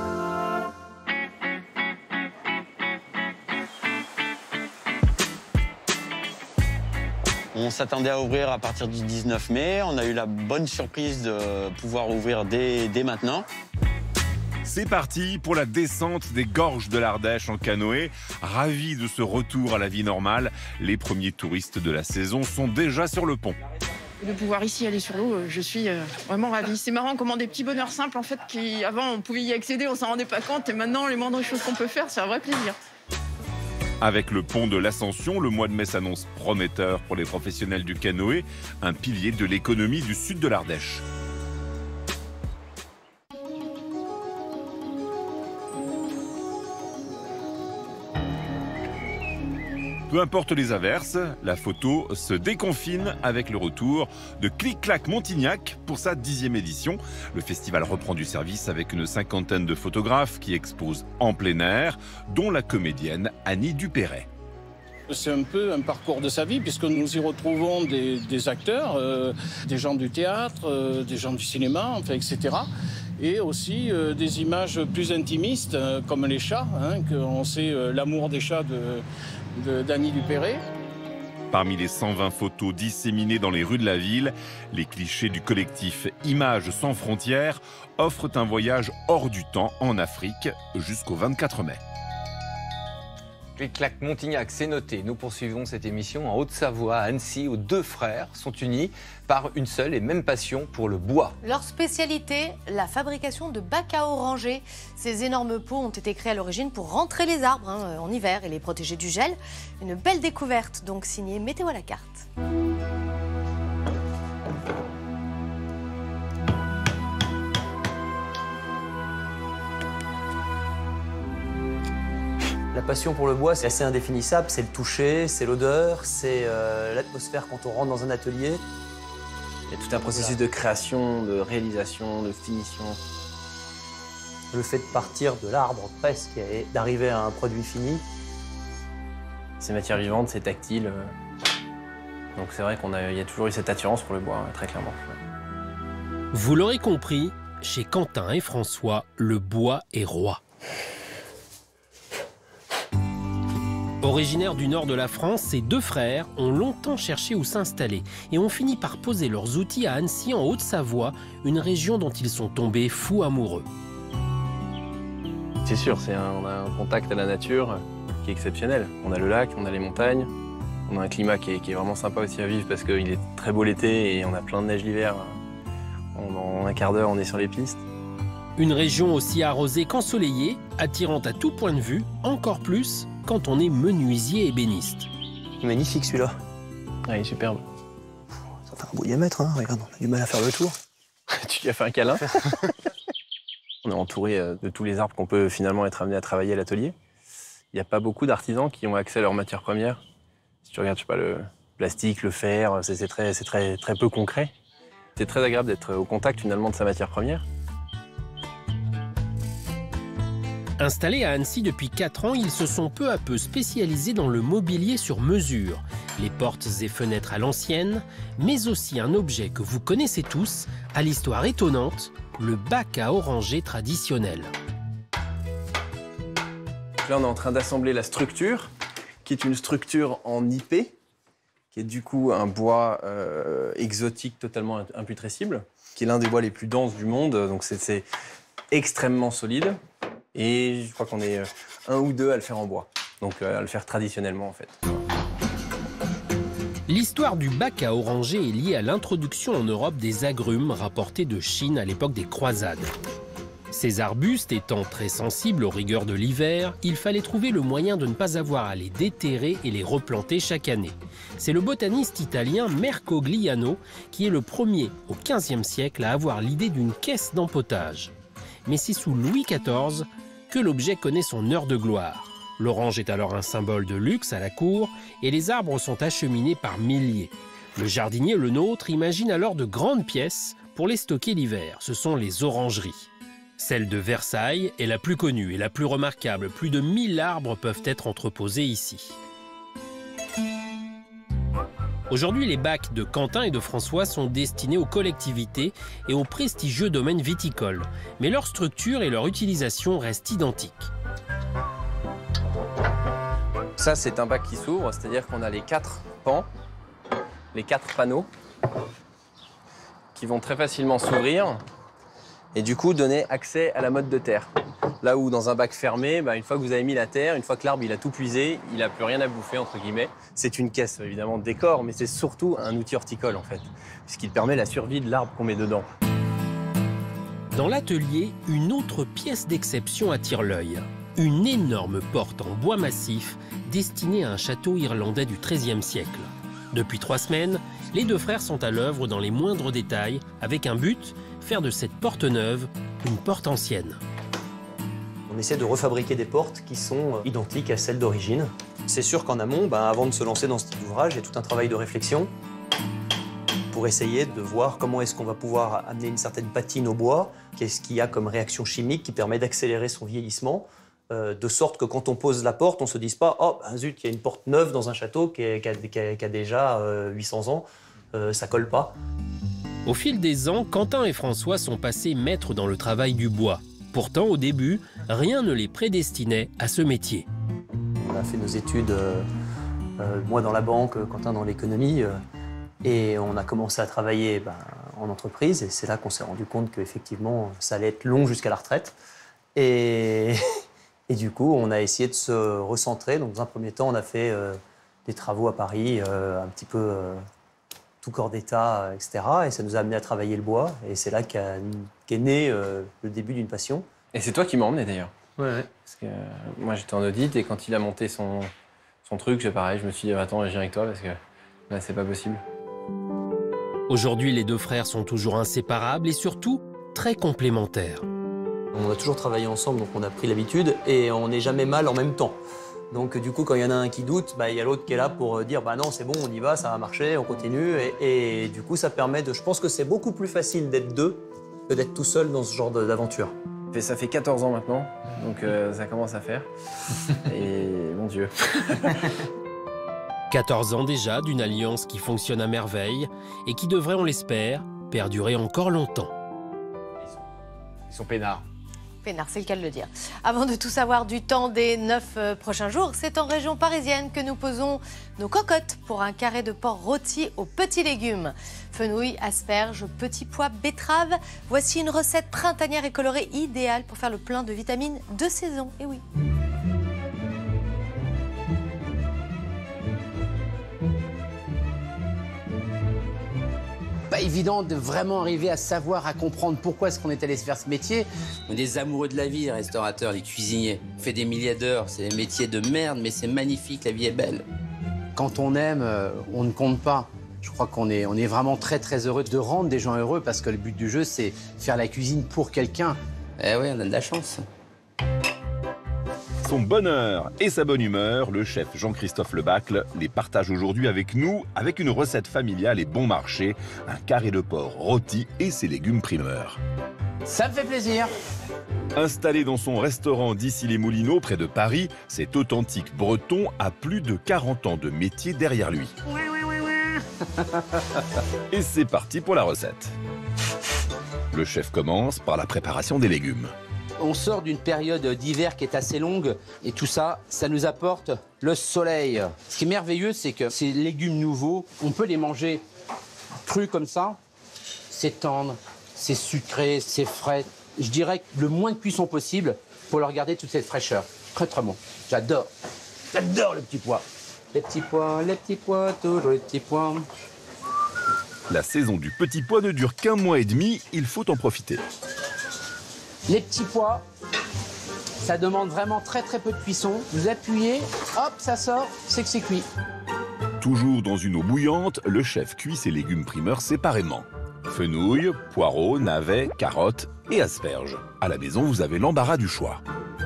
On s'attendait à ouvrir à partir du dix-neuf mai. On a eu la bonne surprise de pouvoir ouvrir dès, dès maintenant. C'est parti pour la descente des gorges de l'Ardèche en canoë. Ravis de ce retour à la vie normale, les premiers touristes de la saison sont déjà sur le pont. De pouvoir ici aller sur l'eau, je suis vraiment ravie. C'est marrant comment des petits bonheurs simples, en fait, qui avant on pouvait y accéder, on s'en rendait pas compte, et maintenant les moindres choses qu'on peut faire, c'est un vrai plaisir. Avec le pont de l'Ascension, le mois de mai s'annonce prometteur pour les professionnels du canoë, un pilier de l'économie du sud de l'Ardèche. Peu importe les averses, la photo se déconfine avec le retour de Clic-Clac Montignac pour sa dixième édition. Le festival reprend du service avec une cinquantaine de photographes qui exposent en plein air, dont la comédienne Annie Dupéret. C'est un peu un parcours de sa vie puisque nous y retrouvons des, des acteurs, euh, des gens du théâtre, euh, des gens du cinéma, enfin, et cetera. Et aussi euh, des images plus intimistes euh, comme les chats, hein, qu'on sait euh, l'amour des chats de... d'Annie Dupéret. Parmi les cent vingt photos disséminées dans les rues de la ville, les clichés du collectif Images sans frontières offrent un voyage hors du temps en Afrique jusqu'au vingt-quatre mai. Clic-Clac Montignac, c'est noté. Nous poursuivons cette émission en Haute-Savoie, à Annecy, où deux frères sont unis par une seule et même passion pour le bois. Leur spécialité, la fabrication de bacs à oranger. Ces énormes pots ont été créés à l'origine pour rentrer les arbres hein, en hiver et les protéger du gel. Une belle découverte, donc signée Météo à la carte. La passion pour le bois, c'est assez indéfinissable. C'est le toucher, c'est l'odeur, c'est euh, l'atmosphère quand on rentre dans un atelier. Il y a tout un processus de création, de réalisation, de finition. Le fait de partir de l'arbre presque et d'arriver à un produit fini. C'est matière vivante, c'est tactile. Donc c'est vrai qu'il y a toujours eu cette attirance pour le bois, très clairement. Vous l'aurez compris, chez Quentin et François, le bois est roi. Originaires du nord de la France, ces deux frères ont longtemps cherché où s'installer et ont fini par poser leurs outils à Annecy, en Haute-Savoie, une région dont ils sont tombés fous amoureux. C'est sûr, c'est un, on a un contact à la nature qui est exceptionnel. On a le lac, on a les montagnes, on a un climat qui est, qui est vraiment sympa aussi à vivre parce qu'il est très beau l'été et on a plein de neige l'hiver. En un quart d'heure, on est sur les pistes. Une région aussi arrosée qu'ensoleillée, attirante à tout point de vue, encore plus quand on est menuisier ébéniste. Magnifique celui-là. Ah, il est superbe. Ça fait un beau diamètre, hein. Regarde, on a du mal à faire le tour. Tu lui as fait un câlin. On est entouré de tous les arbres qu'on peut finalement être amené à travailler à l'atelier. Il n'y a pas beaucoup d'artisans qui ont accès à leurs matières premières. Si tu regardes, je sais pas, le plastique, le fer, c'est très, c'est très, très peu concret. C'est très agréable d'être au contact finalement de sa matière première. Installés à Annecy depuis quatre ans, ils se sont peu à peu spécialisés dans le mobilier sur mesure. Les portes et fenêtres à l'ancienne, mais aussi un objet que vous connaissez tous, à l'histoire étonnante, le bac à oranger traditionnel. Là, on est en train d'assembler la structure, qui est une structure en I P, qui est du coup un bois euh, exotique totalement imputrescible, qui est l'un des bois les plus denses du monde, donc c'est extrêmement solide. Et je crois qu'on est un ou deux à le faire en bois, donc à le faire traditionnellement en fait. L'histoire du bac à oranger est liée à l'introduction en Europe des agrumes rapportés de Chine à l'époque des croisades. Ces arbustes étant très sensibles aux rigueurs de l'hiver, il fallait trouver le moyen de ne pas avoir à les déterrer et les replanter chaque année. C'est le botaniste italien Mercogliano qui est le premier au quinzième siècle à avoir l'idée d'une caisse d'empotage. Mais c'est sous Louis quatorze que l'objet connaît son heure de gloire. L'orange est alors un symbole de luxe à la cour et les arbres sont acheminés par milliers. Le jardinier, le nôtre, imagine alors de grandes pièces pour les stocker l'hiver. Ce sont les orangeries. Celle de Versailles est la plus connue et la plus remarquable. Plus de mille arbres peuvent être entreposés ici. Aujourd'hui, les bacs de Quentin et de François sont destinés aux collectivités et aux prestigieux domaines viticoles. Mais leur structure et leur utilisation restent identiques. Ça, c'est un bac qui s'ouvre, c'est-à-dire qu'on a les quatre pans, les quatre panneaux, qui vont très facilement s'ouvrir et du coup donner accès à la motte de terre. Là où dans un bac fermé, bah, une fois que vous avez mis la terre, une fois que l'arbre il a tout puisé, il n'a plus rien à bouffer, entre guillemets. C'est une caisse évidemment de décor, mais c'est surtout un outil horticole en fait, puisqu'il permet la survie de l'arbre qu'on met dedans. Dans l'atelier, une autre pièce d'exception attire l'œil. Une énorme porte en bois massif destinée à un château irlandais du treizième siècle. Depuis trois semaines, les deux frères sont à l'œuvre dans les moindres détails, avec un but, faire de cette porte neuve une porte ancienne. On essaie de refabriquer des portes qui sont identiques à celles d'origine. C'est sûr qu'en amont, ben, avant de se lancer dans ce type d'ouvrage, il y a tout un travail de réflexion pour essayer de voir comment est-ce qu'on va pouvoir amener une certaine patine au bois, qu'est-ce qu'il y a comme réaction chimique qui permet d'accélérer son vieillissement, euh, de sorte que quand on pose la porte, on ne se dise pas « Oh, ben zut, il y a une porte neuve dans un château qui, est, qui, a, qui, a, qui a déjà euh, huit cents ans, euh, ça colle pas ». Au fil des ans, Quentin et François sont passés maîtres dans le travail du bois. Pourtant, au début, rien ne les prédestinait à ce métier. On a fait nos études, euh, euh, moi dans la banque, Quentin dans l'économie, euh, et on a commencé à travailler ben, en entreprise, et c'est là qu'on s'est rendu compte qu'effectivement, ça allait être long jusqu'à la retraite. Et, et du coup, on a essayé de se recentrer. Donc, dans un premier temps, on a fait euh, des travaux à Paris, euh, un petit peu euh, tout corps d'état, et cetera. Et ça nous a amené à travailler le bois, et c'est là qu'est qu né euh, le début d'une passion. Et c'est toi qui m'as emmené d'ailleurs. Ouais, ouais. Parce que euh, moi j'étais en audit et quand il a monté son, son truc, j'ai pareil, je me suis dit attends, je viens avec toi parce que là c'est pas possible. Aujourd'hui, les deux frères sont toujours inséparables et surtout très complémentaires. On a toujours travaillé ensemble, donc on a pris l'habitude et on n'est jamais mal en même temps. Donc du coup, quand il y en a un qui doute, bah, il y a l'autre qui est là pour dire bah non, c'est bon, on y va, ça va marcher, on continue. Et, et du coup, ça permet de. Je pense que c'est beaucoup plus facile d'être deux que d'être tout seul dans ce genre d'aventure. Ça fait quatorze ans maintenant, donc euh, ça commence à faire. Et mon Dieu. quatorze ans déjà d'une alliance qui fonctionne à merveille et qui devrait, on l'espère, perdurer encore longtemps. Ils sont peinards. Peinard, c'est le cas de le dire. Avant de tout savoir du temps des neuf euh, prochains jours, c'est en région parisienne que nous posons nos cocottes pour un carré de porc rôti aux petits légumes. Fenouil, asperges, petits pois, betteraves. Voici une recette printanière et colorée idéale pour faire le plein de vitamines de saison. Et oui. évident de vraiment arriver à savoir, à comprendre pourquoi est-ce qu'on est allé se faire ce métier. On est des amoureux de la vie, les restaurateurs, les cuisiniers. On fait des milliers d'heures, c'est des métiers de merde, mais c'est magnifique, la vie est belle. Quand on aime, on ne compte pas. Je crois qu'on est, on est vraiment très très heureux de rendre des gens heureux parce que le but du jeu, c'est faire la cuisine pour quelqu'un. Eh oui, on a de la chance. Son bonheur et sa bonne humeur, le chef Jean-Christophe Lebacle les partage aujourd'hui avec nous avec une recette familiale et bon marché, un carré de porc rôti et ses légumes primeurs. Ça me fait plaisir. Installé dans son restaurant d'Issy-les-Moulineaux, près de Paris, cet authentique breton a plus de quarante ans de métier derrière lui. Et c'est parti pour la recette. Le chef commence par la préparation des légumes. On sort d'une période d'hiver qui est assez longue et tout ça, ça nous apporte le soleil. Ce qui est merveilleux, c'est que ces légumes nouveaux, on peut les manger crus comme ça. C'est tendre, c'est sucré, c'est frais. Je dirais que le moins de cuisson possible pour leur garder toute cette fraîcheur. Très très bon. J'adore. J'adore le petit pois. Les petits pois, les petits pois, toujours les petits pois. La saison du petit pois ne dure qu'un mois et demi, il faut en profiter. Les petits pois, ça demande vraiment très très peu de cuisson. Vous appuyez, hop, ça sort, c'est que c'est cuit. Toujours dans une eau bouillante, le chef cuit ses légumes primeurs séparément. Fenouil, poireaux, navets, carottes et asperges. À la maison, vous avez l'embarras du choix.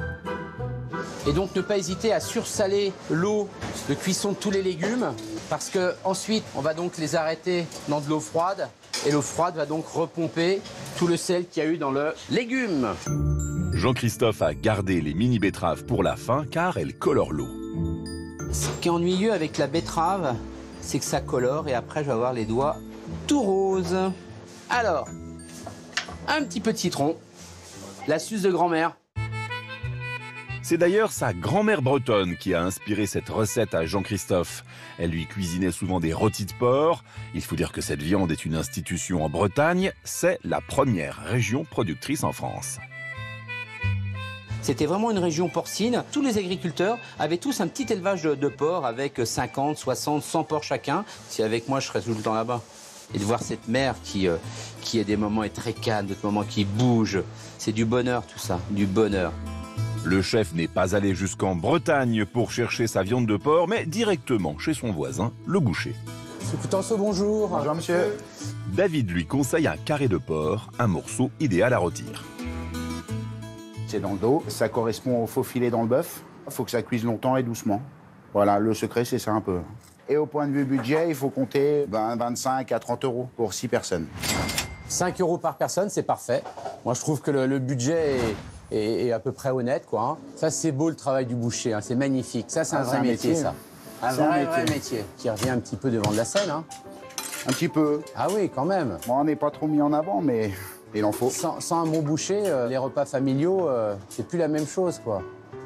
Et donc ne pas hésiter à sursaler l'eau de cuisson de tous les légumes parce que ensuite on va donc les arrêter dans de l'eau froide et l'eau froide va donc repomper tout le sel qu'il y a eu dans le légume. Jean-Christophe a gardé les mini betteraves pour la fin car elles colorent l'eau. Ce qui est ennuyeux avec la betterave, c'est que ça colore et après je vais avoir les doigts tout roses. Alors, un petit peu de citron, l'astuce de grand-mère. C'est d'ailleurs sa grand-mère bretonne qui a inspiré cette recette à Jean-Christophe. Elle lui cuisinait souvent des rôtis de porc. Il faut dire que cette viande est une institution en Bretagne. C'est la première région productrice en France. C'était vraiment une région porcine. Tous les agriculteurs avaient tous un petit élevage de porcs avec cinquante, soixante, cent porcs chacun. Si avec moi, je serais tout le temps là-bas. Et de voir cette mer qui, euh, qui à des moments est très calme, d'autres moments qui bouge. C'est du bonheur tout ça, du bonheur. Le chef n'est pas allé jusqu'en Bretagne pour chercher sa viande de porc, mais directement chez son voisin, le boucher. Monsieur Coutenceau, bonjour. Bonjour, monsieur. David lui conseille un carré de porc, un morceau idéal à rôtir. C'est dans le dos, ça correspond au faux filet dans le bœuf. Il faut que ça cuise longtemps et doucement. Voilà, le secret, c'est ça un peu. Et au point de vue budget, il faut compter vingt, vingt-cinq à trente euros pour six personnes. cinq euros par personne, c'est parfait. Moi, je trouve que le, le budget est, est, est à peu près honnête, quoi. Hein. Ça, c'est beau le travail du boucher, hein. C'est magnifique. Ça, c'est ah, un vrai un métier, métier, ça. Un vrai, un métier. vrai métier qui revient un petit peu devant de la scène. Hein. Un petit peu. Ah oui, quand même. Bon, on n'est pas trop mis en avant, mais il en faut. Sans, sans un bon boucher, euh, les repas familiaux, euh, c'est plus la même chose, quoi.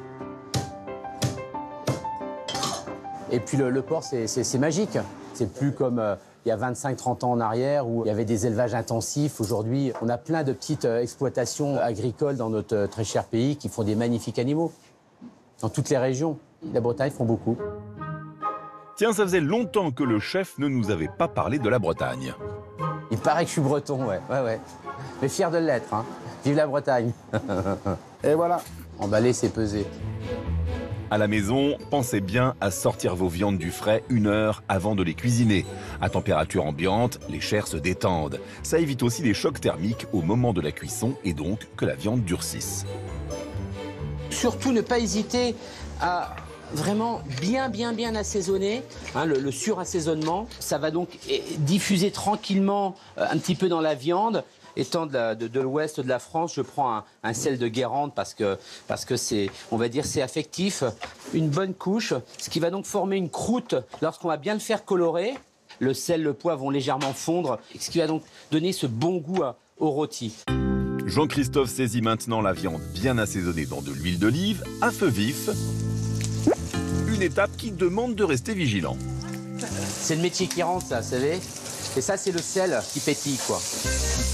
Et puis le, le porc, c'est magique. C'est plus comme euh, il y a vingt-cinq trente ans en arrière où il y avait des élevages intensifs. Aujourd'hui, on a plein de petites euh, exploitations agricoles dans notre euh, très cher pays qui font des magnifiques animaux. Dans toutes les régions. La Bretagne font beaucoup. Tiens, ça faisait longtemps que le chef ne nous avait pas parlé de la Bretagne. Il paraît que je suis breton, ouais. ouais, ouais. Mais fier de l'être, hein. Vive la Bretagne. Et voilà. Emballer, c'est peser. À la maison, pensez bien à sortir vos viandes du frais une heure avant de les cuisiner. À température ambiante, les chairs se détendent. Ça évite aussi les chocs thermiques au moment de la cuisson et donc que la viande durcisse. Surtout ne pas hésiter à vraiment bien, bien, bien assaisonner. Hein, le, le surassaisonnement, ça va donc diffuser tranquillement euh, un petit peu dans la viande. Étant de, la, de, de l'ouest de la France, je prends un, un sel de Guérande parce que, parce que c'est, on va dire, c'est affectif. Une bonne couche, ce qui va donc former une croûte lorsqu'on va bien le faire colorer. Le sel, le poivre vont légèrement fondre, ce qui va donc donner ce bon goût à, au rôti. Jean-Christophe saisit maintenant la viande bien assaisonnée dans de l'huile d'olive, à feu vif. Une étape qui demande de rester vigilant. C'est le métier qui rentre, ça, vous savez. Et ça, c'est le sel qui pétille, quoi.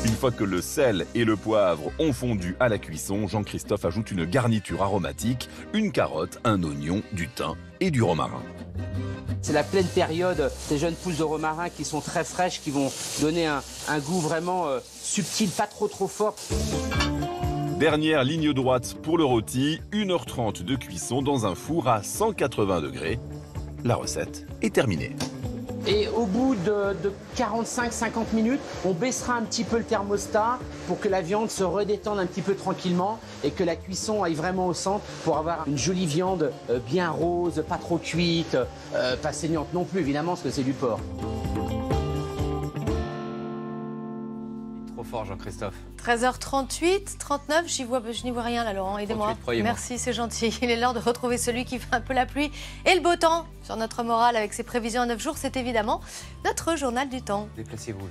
Une fois que le sel et le poivre ont fondu à la cuisson, Jean-Christophe ajoute une garniture aromatique, une carotte, un oignon, du thym et du romarin. C'est la pleine période des jeunes pousses de romarin qui sont très fraîches, qui vont donner un, un goût vraiment euh, subtil, pas trop trop fort. Dernière ligne droite pour le rôti, une heure trente de cuisson dans un four à cent quatre-vingts degrés. La recette est terminée. Et au bout de, de quarante-cinq à cinquante minutes, on baissera un petit peu le thermostat pour que la viande se redétende un petit peu tranquillement et que la cuisson aille vraiment au centre pour avoir une jolie viande euh, bien rose, pas trop cuite, euh, pas saignante non plus évidemment parce que c'est du porc. Trop fort Jean-Christophe. treize heures trente-huit, trente-neuf, j'y vois, je n'y vois rien là Laurent, aidez-moi. Merci, c'est gentil. Il est l'heure de retrouver celui qui fait un peu la pluie et le beau temps sur notre morale avec ses prévisions à neuf jours. C'est évidemment notre journal du temps. Déplacez-vous.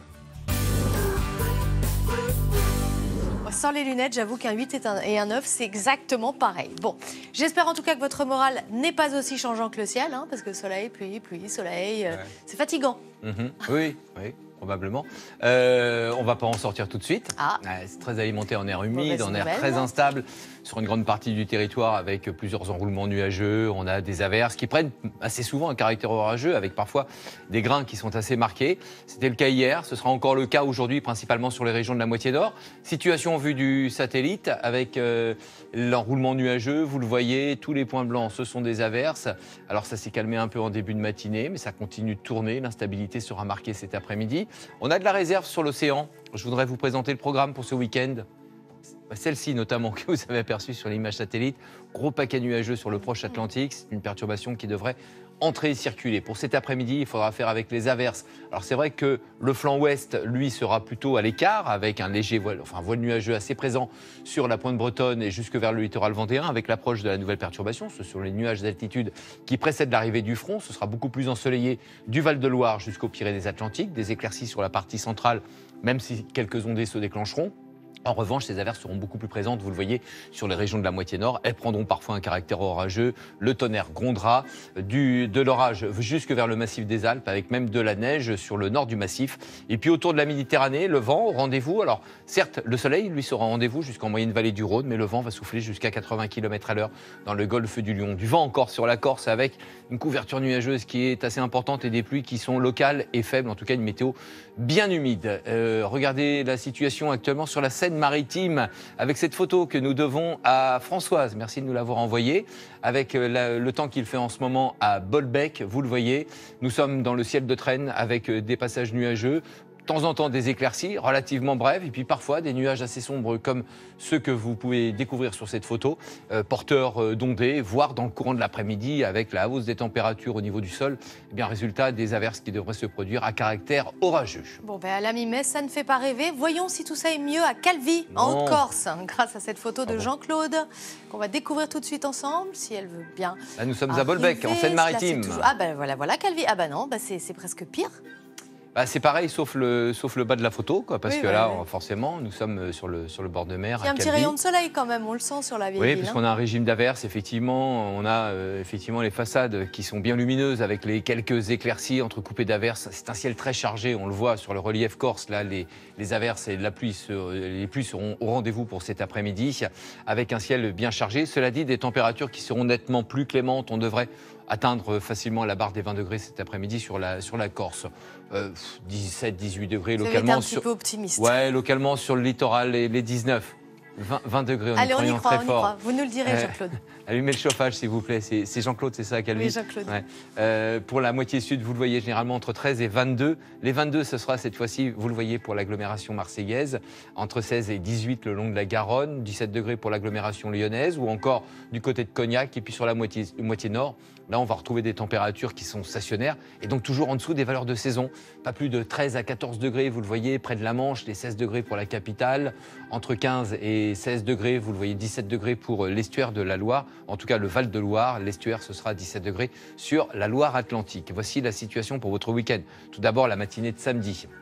Sans les lunettes, j'avoue qu'un huit et un neuf, c'est exactement pareil. Bon, j'espère en tout cas que votre morale n'est pas aussi changeant que le ciel, hein, parce que soleil, pluie, pluie, soleil, euh, ouais. C'est fatigant. Mmh, oui, oui. Probablement. Euh, on ne va pas en sortir tout de suite. Ah. C'est très alimenté en air humide, en air très instable sur une grande partie du territoire avec plusieurs enroulements nuageux. On a des averses qui prennent assez souvent un caractère orageux avec parfois des grains qui sont assez marqués. C'était le cas hier, ce sera encore le cas aujourd'hui principalement sur les régions de la moitié nord. Situation vue du satellite avec euh, l'enroulement nuageux. Vous le voyez, tous les points blancs, ce sont des averses. Alors ça s'est calmé un peu en début de matinée, mais ça continue de tourner. L'instabilité sera marquée cet après-midi. On a de la réserve sur l'océan. Je voudrais vous présenter le programme pour ce week-end. Celle-ci notamment que vous avez aperçue sur l'image satellite. Gros paquet nuageux sur le proche Atlantique. C'est une perturbation qui devrait entrer et circuler. Pour cet après-midi, il faudra faire avec les averses. Alors c'est vrai que le flanc ouest, lui, sera plutôt à l'écart avec un léger voile, enfin, voile nuageux assez présent sur la pointe bretonne et jusque vers le littoral vendéen avec l'approche de la nouvelle perturbation. Ce sont les nuages d'altitude qui précèdent l'arrivée du front. Ce sera beaucoup plus ensoleillé du Val-de-Loire jusqu'aux Pyrénées-Atlantiques. Des éclaircies sur la partie centrale, même si quelques ondées se déclencheront. En revanche, ces averses seront beaucoup plus présentes, vous le voyez, sur les régions de la moitié nord. Elles prendront parfois un caractère orageux. Le tonnerre grondera, du, de l'orage jusque vers le massif des Alpes, avec même de la neige sur le nord du massif. Et puis autour de la Méditerranée, le vent au rendez-vous. Alors certes, le soleil, lui, sera au rendez-vous jusqu'en moyenne vallée du Rhône, mais le vent va souffler jusqu'à quatre-vingts kilomètres à l'heure dans le golfe du Lion. Du vent encore sur la Corse, avec une couverture nuageuse qui est assez importante et des pluies qui sont locales et faibles, en tout cas une météo bien humide. Euh, regardez la situation actuellement sur la Seine-Maritime avec cette photo que nous devons à Françoise. Merci de nous l'avoir envoyée. Avec la, le temps qu'il fait en ce moment à Bolbec, vous le voyez, nous sommes dans le ciel de Trène avec des passages nuageux. De temps en temps des éclaircies relativement brèves et puis parfois des nuages assez sombres comme ceux que vous pouvez découvrir sur cette photo, euh, porteurs euh, d'ondées, voire dans le courant de l'après-midi avec la hausse des températures au niveau du sol, eh bien résultat des averses qui devraient se produire à caractère orageux. Bon ben à la mi-mai, ça ne fait pas rêver. Voyons si tout ça est mieux à Calvi, en Corse, grâce à cette photo de Jean-Claude qu'on va découvrir tout de suite ensemble, si elle veut bien. Là nous sommes à Bolbec, en Seine-Maritime. Toujours... Ah ben voilà, voilà Calvi. Ah ben non, ben c'est presque pire. Bah, c'est pareil, sauf le, sauf le bas de la photo, quoi, parce oui, que oui, là, oui. forcément, nous sommes sur le, sur le bord de mer. Il y a un petit rayon de soleil quand même, on le sent sur la vieille Oui, ville. puisqu'on hein. a un régime d'averses, effectivement. On a euh, effectivement les façades qui sont bien lumineuses avec les quelques éclaircies entrecoupées d'averses. C'est un ciel très chargé, on le voit sur le relief corse. Là, les, les averses et la pluie, se, les pluies seront au rendez-vous pour cet après-midi, avec un ciel bien chargé. Cela dit, des températures qui seront nettement plus clémentes. On devrait atteindre facilement la barre des vingt degrés cet après-midi sur la, sur la Corse. Euh, dix-sept, dix-huit degrés Vous localement. avez été un sur, petit peu optimiste. Ouais, localement sur le littoral, les, les dix-neuf. vingt, vingt degrés, on Allez, y on y croit, très on y fort. croit. Vous nous le direz, Euh, Jean-Claude. Allumez le chauffage, s'il vous plaît. C'est, c'est Jean-Claude, c'est ça, à Calvi? Oui, Jean-Claude. Ouais. Euh, pour la moitié sud, vous le voyez généralement entre treize et vingt-deux. Les vingt-deux, ce sera cette fois-ci, vous le voyez, pour l'agglomération marseillaise, entre seize et dix-huit le long de la Garonne, dix-sept degrés pour l'agglomération lyonnaise, ou encore du côté de Cognac, et puis sur la moitié, moitié nord, là, on va retrouver des températures qui sont stationnaires, et donc toujours en dessous des valeurs de saison. Pas plus de treize à quatorze degrés, vous le voyez, près de la Manche, les seize degrés pour la capitale, entre quinze et seize degrés, vous le voyez, dix-sept degrés pour l'estuaire de la Loire, en tout cas le Val-de-Loire, l'estuaire, ce sera dix-sept degrés sur la Loire-Atlantique. Voici la situation pour votre week-end. Tout d'abord, la matinée de samedi.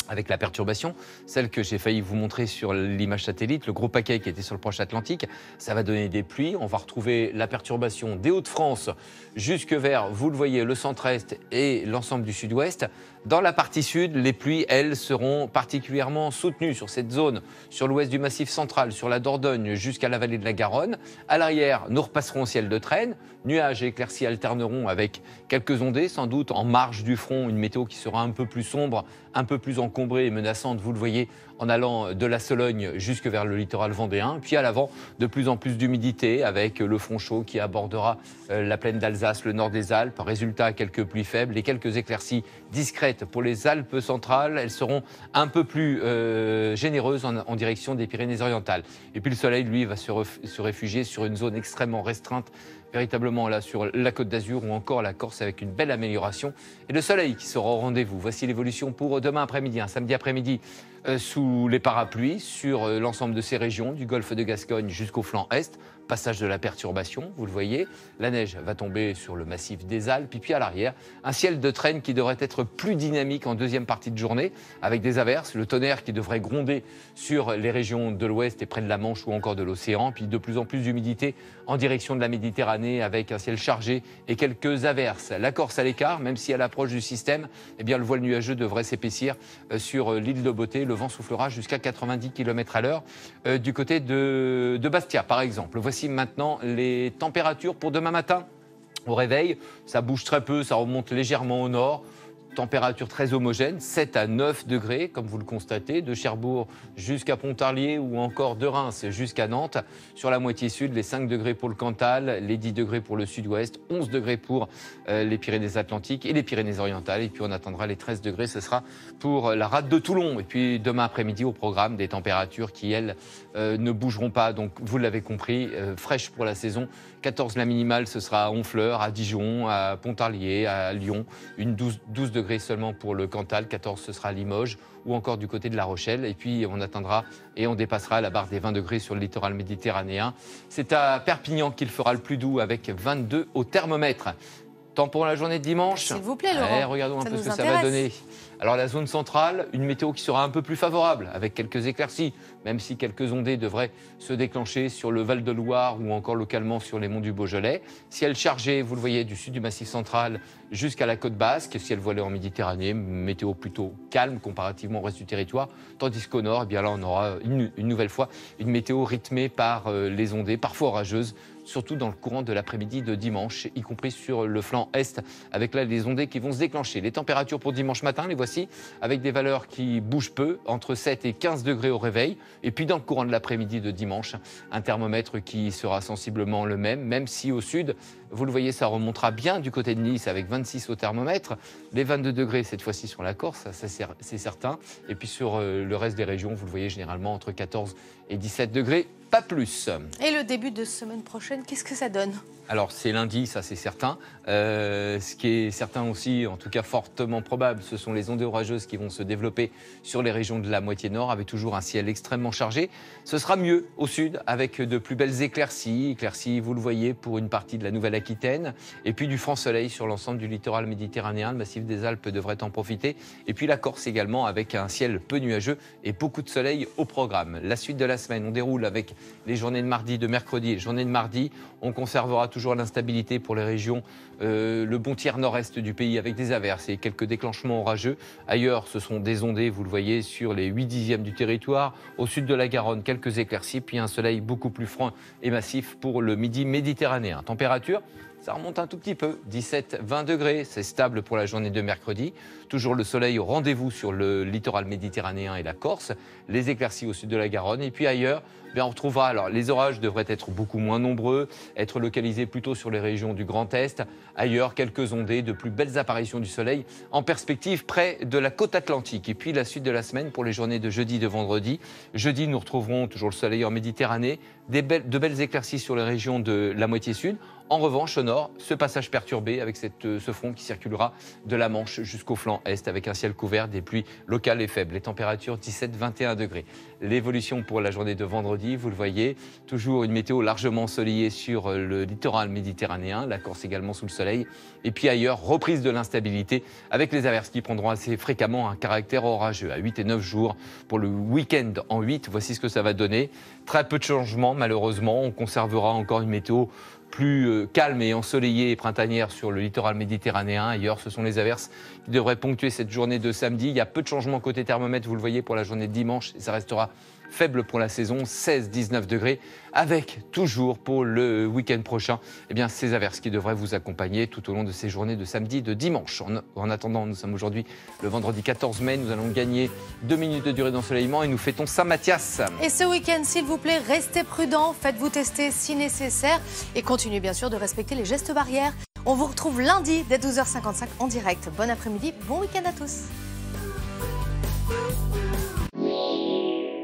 avec la perturbation, celle que j'ai failli vous montrer sur l'image satellite, le gros paquet qui était sur le proche Atlantique, ça va donner des pluies. On va retrouver la perturbation des Hauts-de-France jusque vers, vous le voyez, le centre-est et l'ensemble du sud-ouest. Dans la partie sud, les pluies, elles, seront particulièrement soutenues sur cette zone, sur l'ouest du Massif central, sur la Dordogne jusqu'à la vallée de la Garonne. À l'arrière, nous repasserons au ciel de traîne. Nuages et éclaircies alterneront avec quelques ondées, sans doute en marge du front, une météo qui sera un peu plus sombre, un peu plus encombrée et menaçante, vous le voyez, en allant de la Sologne jusque vers le littoral vendéen. Puis à l'avant, de plus en plus d'humidité avec le front chaud qui abordera la plaine d'Alsace, le nord des Alpes. Résultat, quelques pluies faibles et quelques éclaircies discrètes pour les Alpes centrales. Elles seront un peu plus euh, généreuses en, en direction des Pyrénées-Orientales. Et puis le soleil, lui, va se, ref, se réfugier sur une zone extrêmement restreinte, véritablement là sur la Côte d'Azur ou encore la Corse avec une belle amélioration. Et le soleil qui sera au rendez-vous. Voici l'évolution pour demain après-midi, un samedi après-midi euh, sous les parapluies sur euh, l'ensemble de ces régions, du golfe de Gascogne jusqu'au flanc est. Passage de la perturbation, vous le voyez. La neige va tomber sur le massif des Alpes. Et puis à l'arrière, un ciel de traîne qui devrait être plus dynamique en deuxième partie de journée, avec des averses, le tonnerre qui devrait gronder sur les régions de l'ouest et près de la Manche ou encore de l'océan. Puis de plus en plus d'humidité en direction de la Méditerranée avec un ciel chargé et quelques averses. La Corse à l'écart, même si à l'approche du système, eh bien, le voile nuageux devrait s'épaissir sur l'île de Beauté. Le vent soufflera jusqu'à quatre-vingt-dix kilomètres à l'heure euh, du côté de, de Bastia, par exemple. Voici maintenant les températures pour demain matin. Au réveil, ça bouge très peu, ça remonte légèrement au nord. Température très homogène, sept à neuf degrés, comme vous le constatez, de Cherbourg jusqu'à Pontarlier ou encore de Reims jusqu'à Nantes. Sur la moitié sud, les cinq degrés pour le Cantal, les dix degrés pour le sud-ouest, onze degrés pour euh, les Pyrénées-Atlantiques et les Pyrénées-Orientales. Et puis on atteindra les treize degrés, ce sera pour la rade de Toulon. Et puis demain après-midi, au programme, des températures qui, elles, euh, ne bougeront pas. Donc vous l'avez compris, euh, fraîche pour la saison. quatorze la minimale, ce sera à Honfleur, à Dijon, à Pontarlier, à Lyon. Une douze, douze degrés seulement pour le Cantal, quatorze ce sera à Limoges ou encore du côté de La Rochelle. Et puis on atteindra et on dépassera la barre des vingt degrés sur le littoral méditerranéen. C'est à Perpignan qu'il fera le plus doux avec vingt-deux au thermomètre. Temps pour la journée de dimanche. S'il vous plaît, Laurent. Eh, regardons un ça peu ce que intéresse. ça va donner. Alors la zone centrale, une météo qui sera un peu plus favorable, avec quelques éclaircies, même si quelques ondées devraient se déclencher sur le Val-de-Loire ou encore localement sur les monts du Beaujolais. Ciel chargé, vous le voyez, du sud du Massif central jusqu'à la côte basque, ciel voilé en Méditerranée, météo plutôt calme comparativement au reste du territoire, tandis qu'au nord, eh bien là on aura une, une nouvelle fois une météo rythmée par euh, les ondées, parfois orageuses, surtout dans le courant de l'après-midi de dimanche, y compris sur le flanc est, avec là les ondées qui vont se déclencher. Les températures pour dimanche matin, les voici, avec des valeurs qui bougent peu, entre sept et quinze degrés au réveil, et puis dans le courant de l'après-midi de dimanche, un thermomètre qui sera sensiblement le même, même si au sud, vous le voyez, ça remontera bien du côté de Nice, avec vingt-six au thermomètre, les vingt-deux degrés cette fois-ci sur la Corse, ça c'est certain, et puis sur le reste des régions, vous le voyez généralement entre quatorze et dix-sept degrés, pas plus. Et le début de semaine prochaine, qu'est-ce que ça donne ? Alors c'est lundi, ça c'est certain. Euh, ce qui est certain aussi, en tout cas fortement probable, ce sont les ondées orageuses qui vont se développer sur les régions de la moitié nord, avec toujours un ciel extrêmement chargé. Ce sera mieux au sud, avec de plus belles éclaircies, éclaircies, vous le voyez, pour une partie de la Nouvelle-Aquitaine, et puis du franc soleil sur l'ensemble du littoral méditerranéen. Le massif des Alpes devrait en profiter, et puis la Corse également, avec un ciel peu nuageux et beaucoup de soleil au programme. La suite de la semaine, on déroule avec les journées de mardi, de mercredi et les journées de mardi. On conservera toujours toujours l'instabilité pour les régions, euh, le bon tiers nord-est du pays avec des averses et quelques déclenchements orageux. Ailleurs, ce sont des ondées, vous le voyez, sur les huit dixièmes du territoire. Au sud de la Garonne, quelques éclaircies, puis un soleil beaucoup plus franc et massif pour le midi méditerranéen. Température, ça remonte un tout petit peu, dix-sept à vingt degrés, c'est stable pour la journée de mercredi. Toujours le soleil au rendez-vous sur le littoral méditerranéen et la Corse, les éclaircies au sud de la Garonne. Et puis ailleurs, bien on retrouvera, alors les orages devraient être beaucoup moins nombreux, être localisés plutôt sur les régions du Grand Est. Ailleurs, quelques ondées, de plus belles apparitions du soleil en perspective près de la côte atlantique. Et puis la suite de la semaine pour les journées de jeudi et de vendredi. Jeudi, nous retrouverons toujours le soleil en Méditerranée, des belles, de belles éclaircies sur les régions de la moitié sud. En revanche, au nord, ce passage perturbé avec cette, ce front qui circulera de la Manche jusqu'au flanc est avec un ciel couvert, des pluies locales et faibles. Les températures dix-sept à vingt et un degrés. L'évolution pour la journée de vendredi, vous le voyez, toujours une météo largement ensoleillée sur le littoral méditerranéen, la Corse également sous le soleil. Et puis ailleurs, reprise de l'instabilité avec les averses qui prendront assez fréquemment un caractère orageux à huit et neuf jours pour le week-end en huit. Voici ce que ça va donner. Très peu de changements malheureusement. On conservera encore une météo plus calme et ensoleillée et printanière sur le littoral méditerranéen. Ailleurs, ce sont les averses qui devraient ponctuer cette journée de samedi. Il y a peu de changements côté thermomètre, vous le voyez, pour la journée de dimanche. Ça restera faible pour la saison, seize à dix-neuf degrés, avec toujours pour le week-end prochain, eh bien, ces averses qui devraient vous accompagner tout au long de ces journées de samedi et de dimanche. En, en attendant, nous sommes aujourd'hui le vendredi quatorze mai, nous allons gagner deux minutes de durée d'ensoleillement et nous fêtons Saint-Mathias. Et ce week-end, s'il vous plaît, restez prudents, faites-vous tester si nécessaire et continuez bien sûr de respecter les gestes barrières. On vous retrouve lundi dès douze heures cinquante-cinq en direct. Bon après-midi, bon week-end à tous.